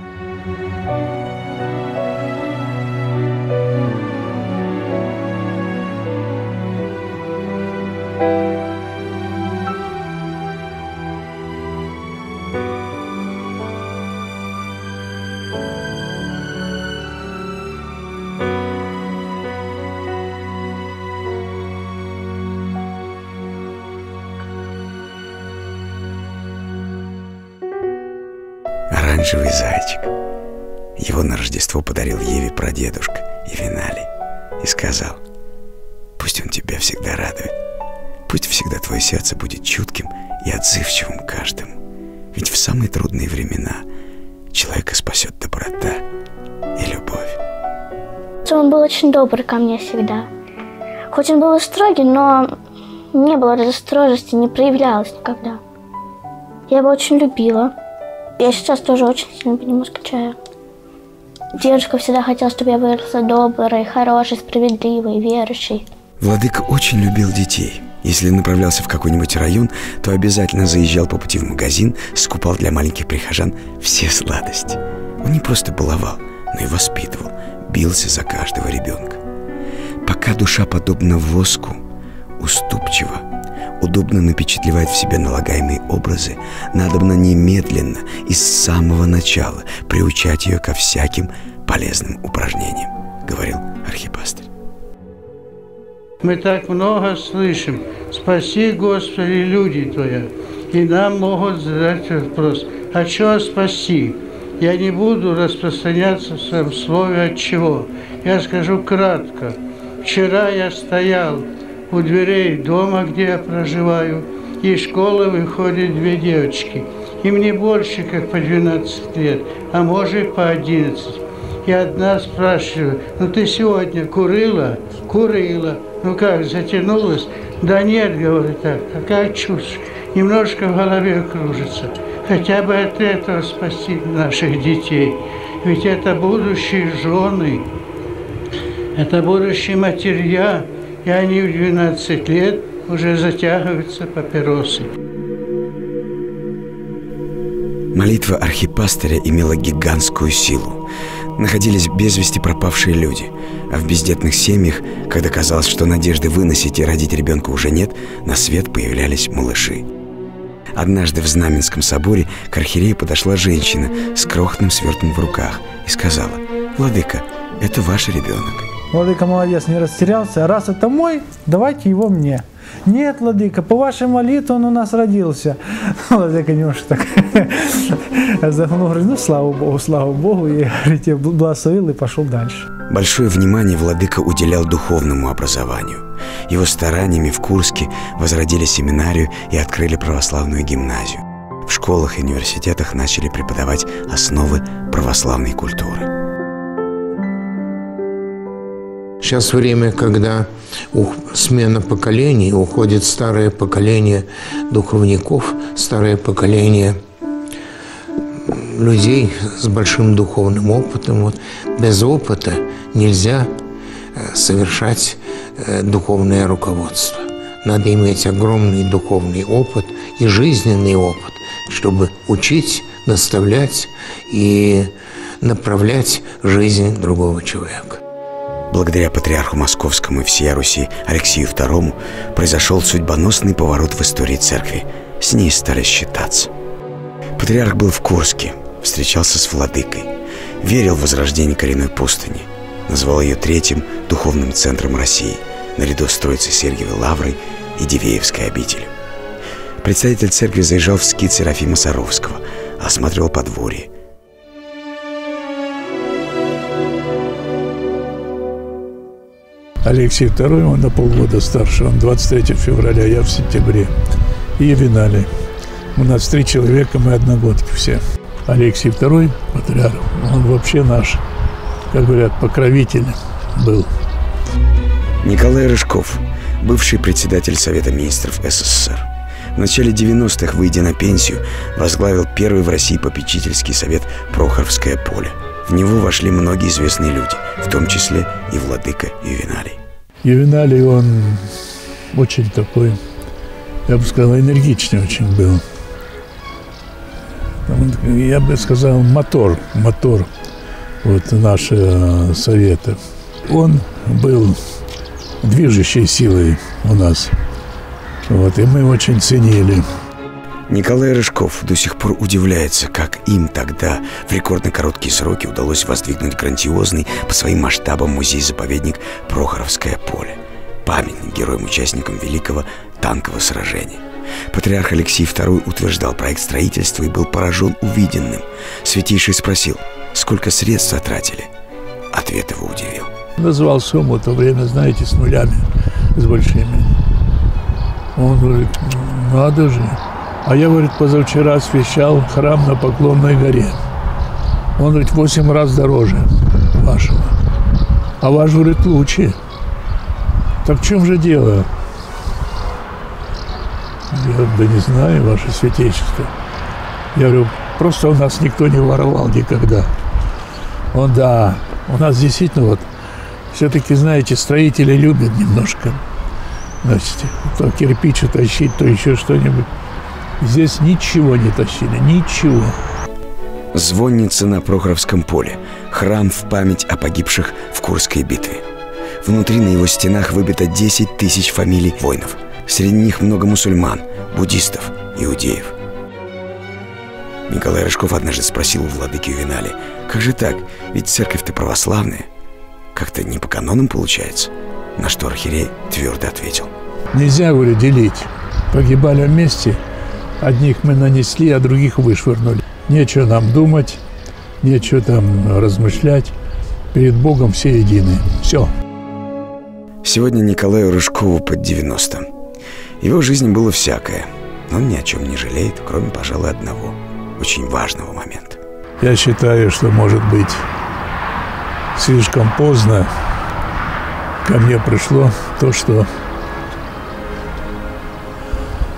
Оранжевый зайчик. Его на Рождество подарил Еве прадедушка Ювеналий и сказал: пусть он тебя всегда радует, пусть всегда твое сердце будет чутким и отзывчивым к каждому, ведь в самые трудные времена человека спасет доброта и любовь. Он был очень добрый ко мне всегда. Хоть он был и строгий, но не было этой строгости, не проявлялась никогда. Я его очень любила. Я сейчас тоже очень сильно по нему скучаю. Дедушка всегда хотел, чтобы я выросла доброй, хорошей, справедливой, верующей. Владыка очень любил детей. Если направлялся в какой-нибудь район, то обязательно заезжал по пути в магазин, скупал для маленьких прихожан все сладости. Он не просто баловал, но и воспитывал, бился за каждого ребенка. Пока душа подобна воску, уступчива, удобно напечатлевает в себе налагаемые образы, надобно немедленно и с самого начала приучать ее ко всяким полезным упражнениям, говорил архипастырь. Мы так много слышим: спаси, Господи, люди Твоя. И нам могут задать вопрос: а чего спаси? Я не буду распространяться в своем слове от чего. Я скажу кратко. Вчера я стоял у дверей дома, где я проживаю, и из школы выходят две девочки. Им не больше, как по двенадцать лет, а может по одиннадцать. И одна спрашивает: ну ты сегодня курила? Курила. Ну как, затянулась? Да нет, говорит, так, какая чушь. немножко в голове кружится. Хотя бы от этого спасти наших детей. Ведь это будущие жены, это будущие матерья, и они в двенадцать лет уже затягиваются папиросы. Молитва архипастыря имела гигантскую силу. Находились без вести пропавшие люди, а в бездетных семьях, когда казалось, что надежды выносить и родить ребенка уже нет, на свет появлялись малыши. Однажды в Знаменском соборе к архиерею подошла женщина с крохотным свертом в руках и сказала: «Владыка, это ваш ребенок». Владыка молодец, не растерялся. Раз это мой, давайте его мне. Нет, Владыка, по вашей молитве он у нас родился. Владыка немножко так захнул, говорит, ну слава Богу, слава Богу. И говорит, благословил и пошел дальше. Большое внимание Владыка уделял духовному образованию. Его стараниями в Курске возродили семинарию и открыли православную гимназию. В школах и университетах начали преподавать основы православной культуры. Сейчас время, когда смена поколений, уходит старое поколение духовников, старое поколение людей с большим духовным опытом. Вот. Без опыта нельзя совершать духовное руководство. Надо иметь огромный духовный опыт и жизненный опыт, чтобы учить, наставлять и направлять жизнь другого человека. Благодаря патриарху Московскому и всея Руси Алексею второму произошел судьбоносный поворот в истории церкви. С ней стали считаться. Патриарх был в Курске, встречался с владыкой, верил в возрождение коренной пустыни, назвал ее третьим духовным центром России, наряду с Троицей Сергиевой Лаврой и Дивеевской обителью. Представитель церкви заезжал в скит Серафима Саровского, осматривал подворье. Алексей второй, он на полгода старше, он двадцать третьего февраля, я в сентябре. И Виналий. У нас три человека, мы одногодки все. Алексей второй, патриарх, он вообще наш, как говорят, покровитель был. Николай Рыжков, бывший председатель Совета министров СССР. В начале девяностых, выйдя на пенсию, возглавил первый в России попечительский совет «Прохоровское поле». В него вошли многие известные люди, в том числе и владыка Ювеналий. Ювеналий, он очень такой, я бы сказал, энергичный очень был. Я бы сказал, мотор, мотор вот нашего совета. Он был движущей силой у нас, вот, и мы очень ценили. Николай Рыжков до сих пор удивляется, как им тогда в рекордно короткие сроки удалось воздвигнуть грандиозный по своим масштабам музей-заповедник Прохоровское поле, памятник героям-участникам Великого танкового сражения. Патриарх Алексей второй утверждал проект строительства и был поражен увиденным. Святейший спросил, сколько средств затратили. Ответ его удивил. Назвал сумму в то время, знаете, с нулями, с большими. Он говорит, надо же. А я, говорит, позавчера освящал храм на Поклонной горе. Он, говорит, восемь раз дороже вашего. А ваш, говорит, лучше. Так в чем же дело? Я, да не знаю, ваше святейшество. Я говорю, просто у нас никто не воровал никогда. Он, да, у нас действительно вот, все-таки, знаете, строители любят немножко, значит, то кирпич утащить, то еще что-нибудь. Здесь ничего не тащили, ничего. Звонница на Прохоровском поле. Храм в память о погибших в Курской битве. Внутри на его стенах выбито десять тысяч фамилий воинов. Среди них много мусульман, буддистов, иудеев. Николай Рыжков однажды спросил у владыки Ювеналия, как же так, ведь церковь-то православная. Как-то не по канонам получается. На что архиерей твердо ответил. Нельзя, говорю, делить. Погибали вместе. Одних мы нанесли, а других вышвырнули. Нечего нам думать, нечего там размышлять. Перед Богом все едины. Все. Сегодня Николаю Рыжкову под девяносто. Его жизни было всякое, но он ни о чем не жалеет, кроме, пожалуй, одного очень важного момента. Я считаю, что, может быть, слишком поздно ко мне пришло то, что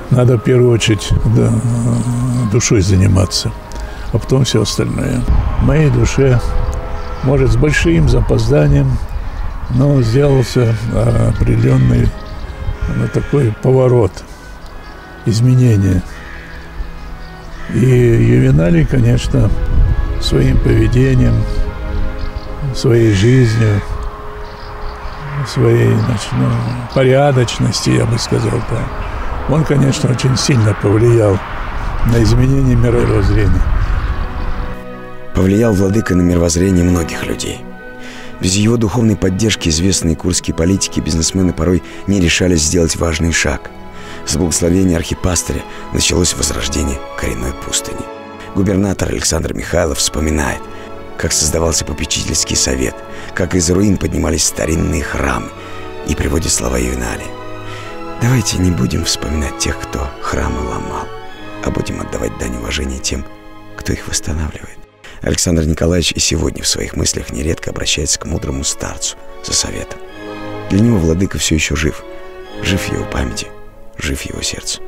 надо в первую очередь да, душой заниматься, а потом все остальное. В моей душе, может, с большим запозданием, но сделался определенный ну, такой поворот, изменение. И Ювеналий, конечно, своим поведением, своей жизнью, своей значит, ну, порядочности, я бы сказал так, он, конечно, очень сильно повлиял на изменение мировоззрения. Повлиял владыка на мировоззрение многих людей. Без его духовной поддержки известные курские политики и бизнесмены порой не решались сделать важный шаг. С благословения архипастыря началось возрождение коренной пустыни. Губернатор Александр Михайлов вспоминает, как создавался попечительский совет, как из руин поднимались старинные храмы, и приводит слова Ювеналия. Давайте не будем вспоминать тех, кто храмы ломал, а будем отдавать дань уважения тем, кто их восстанавливает. Александр Николаевич и сегодня в своих мыслях нередко обращается к мудрому старцу за советом. Для него владыка все еще жив, жив в его памяти, жив его сердце.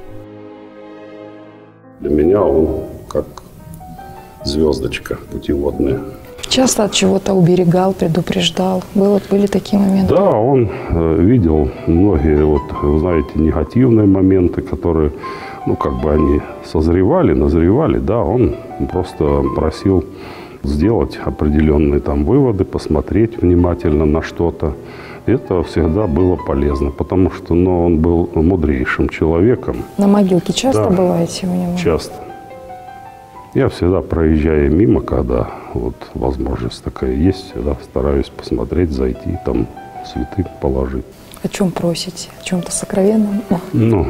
Для меня он как звездочка путеводная. Часто от чего-то уберегал, предупреждал. Было, были такие моменты? Да, он э, видел многие, вот, вы знаете, негативные моменты, которые, ну, как бы они созревали, назревали, да, он просто просил сделать определенные там выводы, посмотреть внимательно на что-то. Это всегда было полезно, потому что, ну, он был мудрейшим человеком. На могилке часто да, бываете у него? Часто. Я всегда, проезжая мимо, когда вот возможность такая есть, всегда стараюсь посмотреть, зайти, там цветы положить. О чем просите? О чем-то сокровенном? Ну.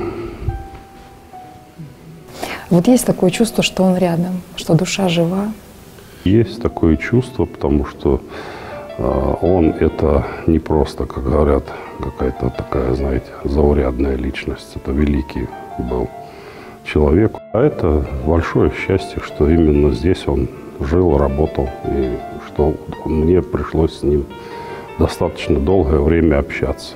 Вот есть такое чувство, что он рядом, что душа жива? Есть такое чувство, потому что э, он это не просто, как говорят, какая-то такая, знаете, заурядная личность. Это великий был человек. А это большое счастье, что именно здесь он жил, работал, и что мне пришлось с ним достаточно долгое время общаться.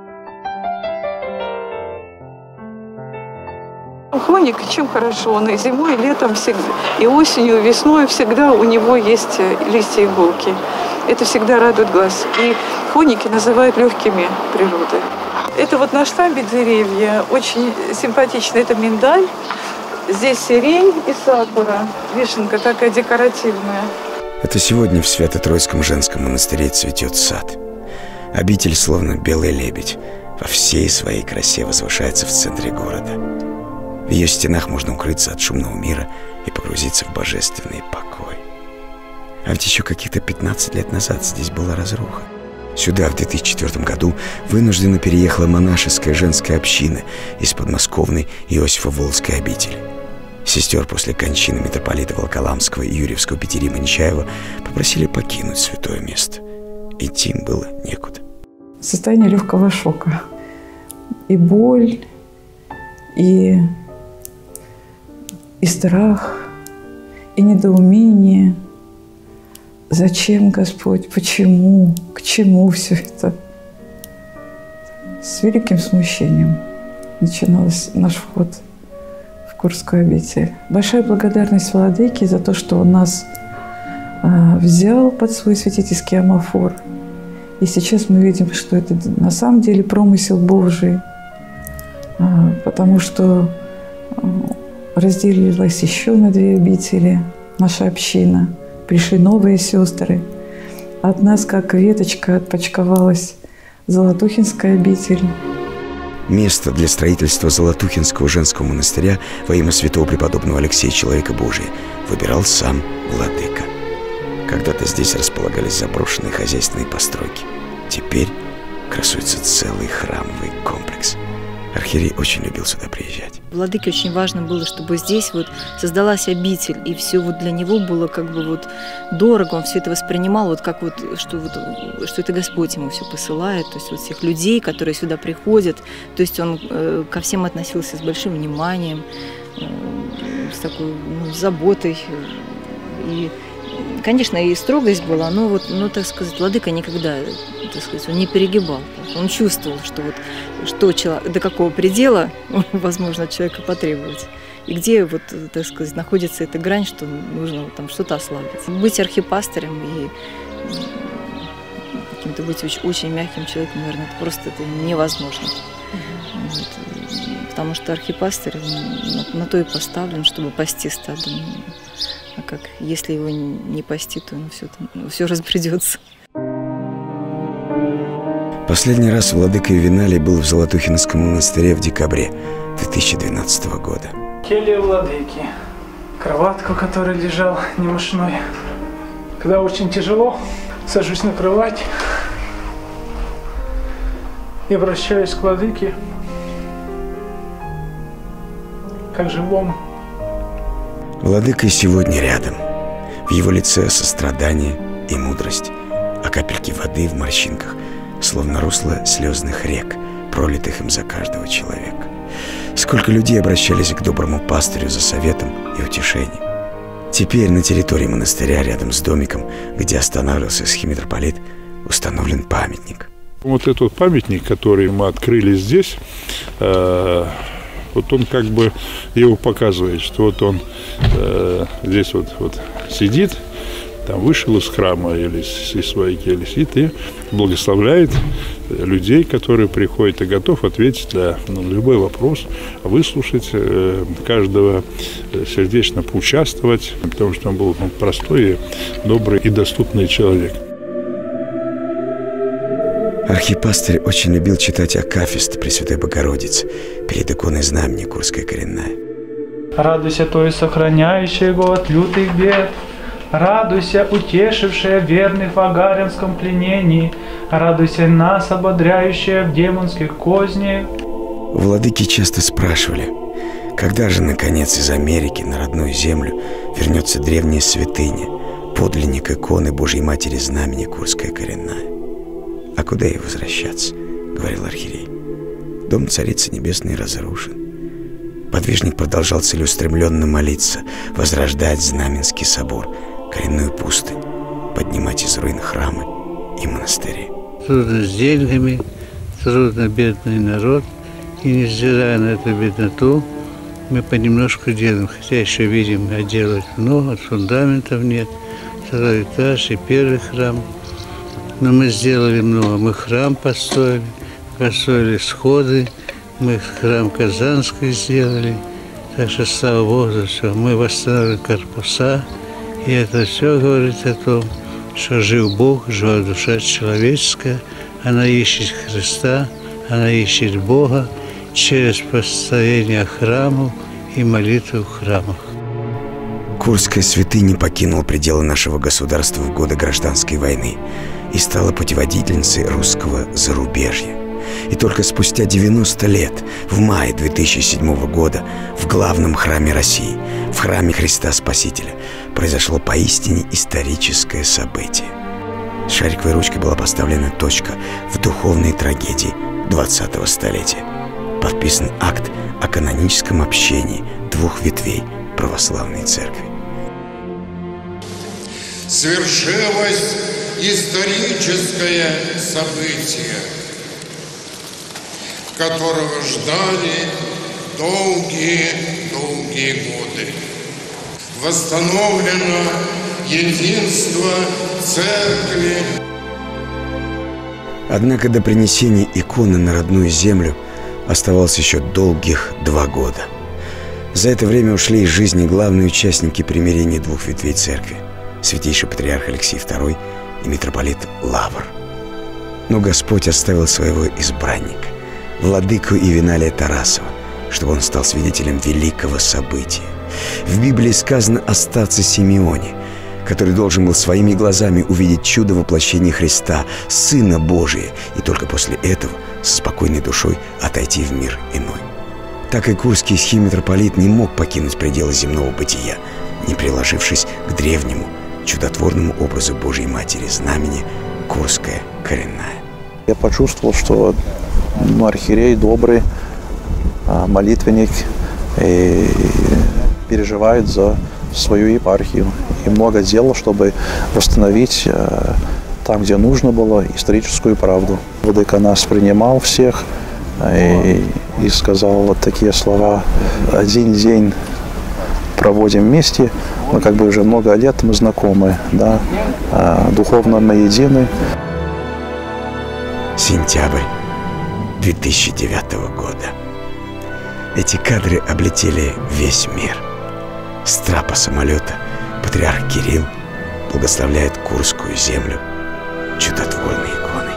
Хроник чем хорошо, он и зимой, и летом, всегда, и осенью, и весной всегда у него есть листья и иголки. Это всегда радует глаз. И хроники называют легкими природы. Это вот на штамбе деревья, очень симпатично. Это миндаль, здесь сирень и сакура. Вишенка такая декоративная. Это сегодня в Свято-Троицком женском монастыре цветет сад. Обитель, словно белый лебедь, во всей своей красе возвышается в центре города. В ее стенах можно укрыться от шумного мира и погрузиться в божественный покой. А ведь еще каких-то пятнадцать лет назад здесь была разруха. Сюда в две тысячи четвёртом году вынужденно переехала монашеская женская община из подмосковной Иосифо-Волжской обители. Сестер после кончины митрополита Волоколамского и Юрьевского Петерима Нечаева попросили покинуть святое место. Идти им было некуда. Состояние легкого шока. И боль, и, и страх, и недоумение. Зачем, Господь? Почему? К чему все это? С великим смущением начинался наш вход в Курскую обитель. Большая благодарность Владыке за то, что он нас а, взял под свой святительский амафор. И сейчас мы видим, что это на самом деле промысел Божий, а, потому что а, разделилась еще на две обители наша община. Пришли новые сестры. От нас, как веточка, отпочковалась Золотухинская обитель. Место для строительства Золотухинского женского монастыря во имя святого преподобного Алексея Человека Божия выбирал сам владыка. Когда-то здесь располагались заброшенные хозяйственные постройки. Теперь красуется целый храмовый комплекс. Архиерей очень любил сюда приезжать. Владыке очень важно было, чтобы здесь вот создалась обитель, и все вот для него было как бы вот дорого, он все это воспринимал, вот как вот, что, вот, что это Господь ему все посылает, то есть вот всех людей, которые сюда приходят, то есть он э, ко всем относился с большим вниманием, э, с такой ну, заботой, и конечно, и строгость была, но вот, ну, так сказать, владыка никогда, так сказать, он не перегибал. Он чувствовал, что вот что человек, до какого предела возможно от человека потребовать. И где, вот, так сказать, находится эта грань, что нужно вот, там что-то ослабить. Быть архипастырем и каким-то быть очень, очень мягким человеком, наверное, это просто это невозможно. Вот. Потому что архипастырь на, на то и поставлен, чтобы пасти стадо. А как, если его не пасти, то ну, все, там, все разбредется. Последний раз владыка Ювеналий был в Золотухинском монастыре в декабре две тысячи двенадцатого года. Келья владыки, кроватку, которой лежал немощной. Когда очень тяжело, сажусь на кровать и обращаюсь к владыке как живому. Владыка сегодня рядом. В его лице сострадание и мудрость, а капельки воды в морщинках, словно русло слезных рек, пролитых им за каждого человека. Сколько людей обращались к доброму пастырю за советом и утешением. Теперь на территории монастыря, рядом с домиком, где останавливался схимитрополит, установлен памятник. Вот этот памятник, который мы открыли здесь, э, вот он как бы его показывает, что вот он э, здесь вот, вот сидит, там вышел из храма или из своей кельи, сидит и благословляет людей, которые приходят, и готов ответить на ну, любой вопрос, выслушать э, каждого, сердечно поучаствовать, потому что он был ну, простой, добрый и доступный человек. Архипастырь очень любил читать акафист Пресвятой Богородицы перед иконой знамени Курская коренная. Радуйся, то и сохраняющая его от лютых бед. Радуйся, утешившая верных в агаринском пленении. Радуйся нас, ободряющая в демонских кознях. Владыки часто спрашивали, когда же, наконец, из Америки на родную землю вернется древняя святыня, подлинник иконы Божьей Матери знамени Курская коренная. «А куда ей возвращаться?» — говорил архиерей. «Дом Царицы Небесной разрушен». Подвижник продолжал целеустремленно молиться, возрождать Знаменский собор, коренную пустынь, поднимать из руин храмы и монастыри. Трудно с деньгами, трудно бедный народ, и невзирая на эту бедноту, мы понемножку делаем, хотя еще видим, а делать много, фундаментов нет, второй этаж и первый храм. Но мы сделали много. Мы храм построили, построили сходы, мы храм Казанский сделали. Так что, слава Богу, за все. Мы восстановили корпуса. И это все говорит о том, что жив Бог, жива душа человеческая. Она ищет Христа, она ищет Бога через построение храмов и молитвы в храмах. Курская святыня покинула пределы нашего государства в годы гражданской войны и стала путеводительницей русского зарубежья. И только спустя девяносто лет, в мае две тысячи седьмого года, в главном храме России, в храме Христа Спасителя, произошло поистине историческое событие. С шариковой ручкой была поставлена точка в духовной трагедии двадцатого столетия. Подписан акт о каноническом общении двух ветвей православной церкви. Свершилось историческое событие, которого ждали долгие-долгие годы. Восстановлено единство церкви. Однако до принесения иконы на родную землю оставалось еще долгих два года. За это время ушли из жизни главные участники примирения двух ветвей церкви – святейший патриарх Алексий второй и митрополит Лавр. Но Господь оставил своего избранника, владыку Ювеналия Тарасова, чтобы он стал свидетелем великого события. В Библии сказано о старце Симеоне, который должен был своими глазами увидеть чудо воплощения Христа, Сына Божия, и только после этого со спокойной душой отойти в мир иной. Так и курский схимитрополит не мог покинуть пределы земного бытия, не приложившись к древнему, чудотворному образу Божьей Матери знамени Курская коренная. Я почувствовал, что архиерей добрый, молитвенник, и переживает за свою епархию и много делал, чтобы восстановить там, где нужно было, историческую правду. Владыка нас принимал всех и, и сказал вот такие слова: один день проводим вместе, мы как бы уже много лет мы знакомы, да, духовно мы едины. Сентябрь две тысячи девятого года. Эти кадры облетели весь мир. С трапа самолета патриарх Кирилл благословляет Курскую землю чудотворной иконой.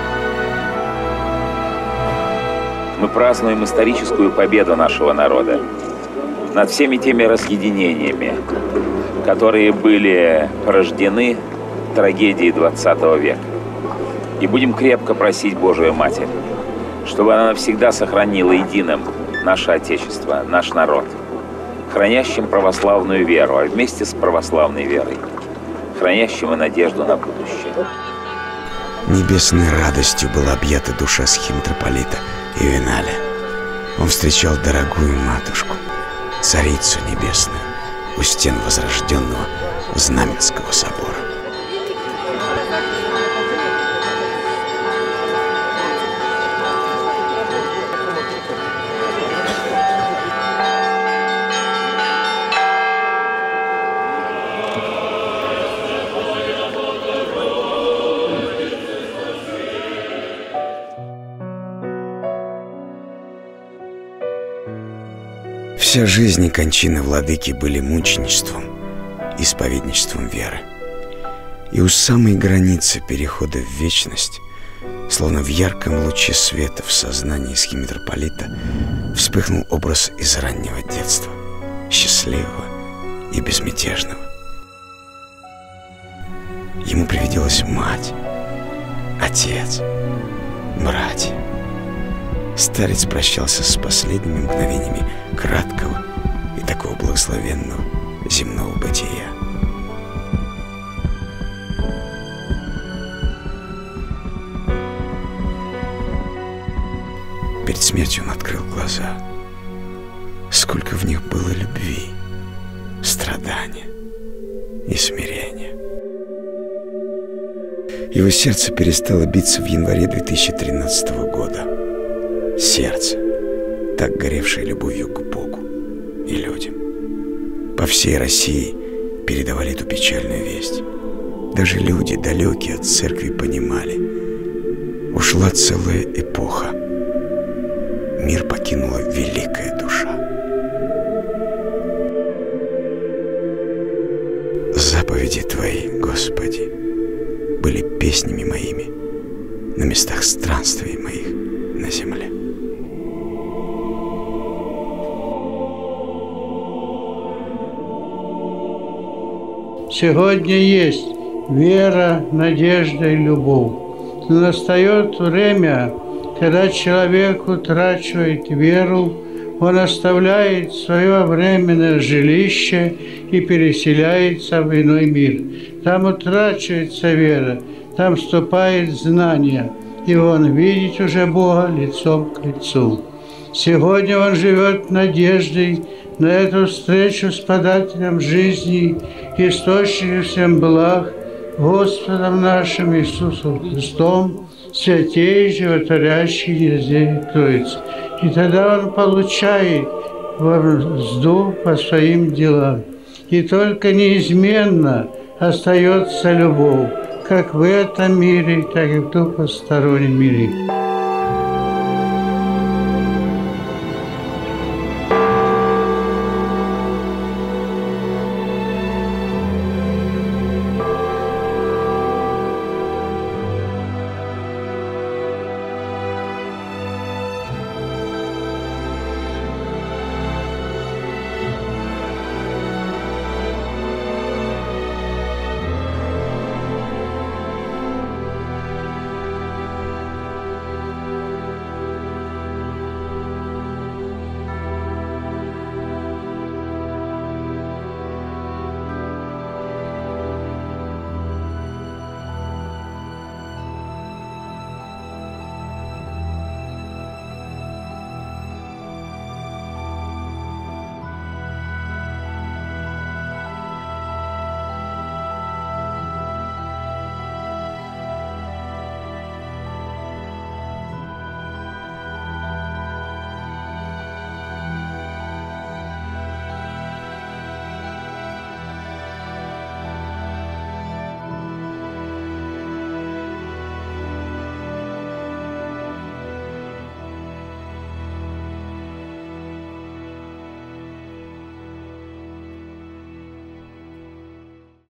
Мы празднуем историческую победу нашего народа над всеми теми разъединениями, которые были порождены трагедией двадцатого века. И будем крепко просить Божию Матерь, чтобы она навсегда сохранила единым наше Отечество, наш народ, хранящим православную веру, а вместе с православной верой, хранящим и надежду на будущее. Небесной радостью была объята душа схимитрополита Ювеналя. Он встречал дорогую матушку, Царицу Небесную, у стен возрожденного Знаменского собора. Вся жизнь и кончина владыки были мученичеством, исповедничеством веры. И у самой границы перехода в вечность, словно в ярком луче света в сознании схимитрополита, вспыхнул образ из раннего детства, счастливого и безмятежного. Ему привиделась мать, отец, братья. Старец прощался с последними мгновениями краткого и такого благословенного земного бытия. Перед смертью он открыл глаза. Сколько в них было любви, страдания и смирения. Его сердце перестало биться в январе две тысячи тринадцатого года. Сердце, так горевшее любовью к Богу и людям. По всей России передавали эту печальную весть. Даже люди, далекие от церкви, понимали: ушла целая эпоха. Мир покинула великая душа. Заповеди Твои, Господи, были песнями моими на местах странствий моих на земле. Сегодня есть вера, надежда и любовь. Но настает время, когда человек утрачивает веру, он оставляет свое временное жилище и переселяется в иной мир. Там утрачивается вера, там вступает знание, и он видит уже Бога лицом к лицу. Сегодня он живет надеждой на эту встречу с подателем жизни, источником всем благ, Господом нашим Иисусом Христом, святей животворящей Елизеей Троицы. И тогда он получает мзду по своим делам. И только неизменно остается любовь, как в этом мире, так и в том постороннем мире.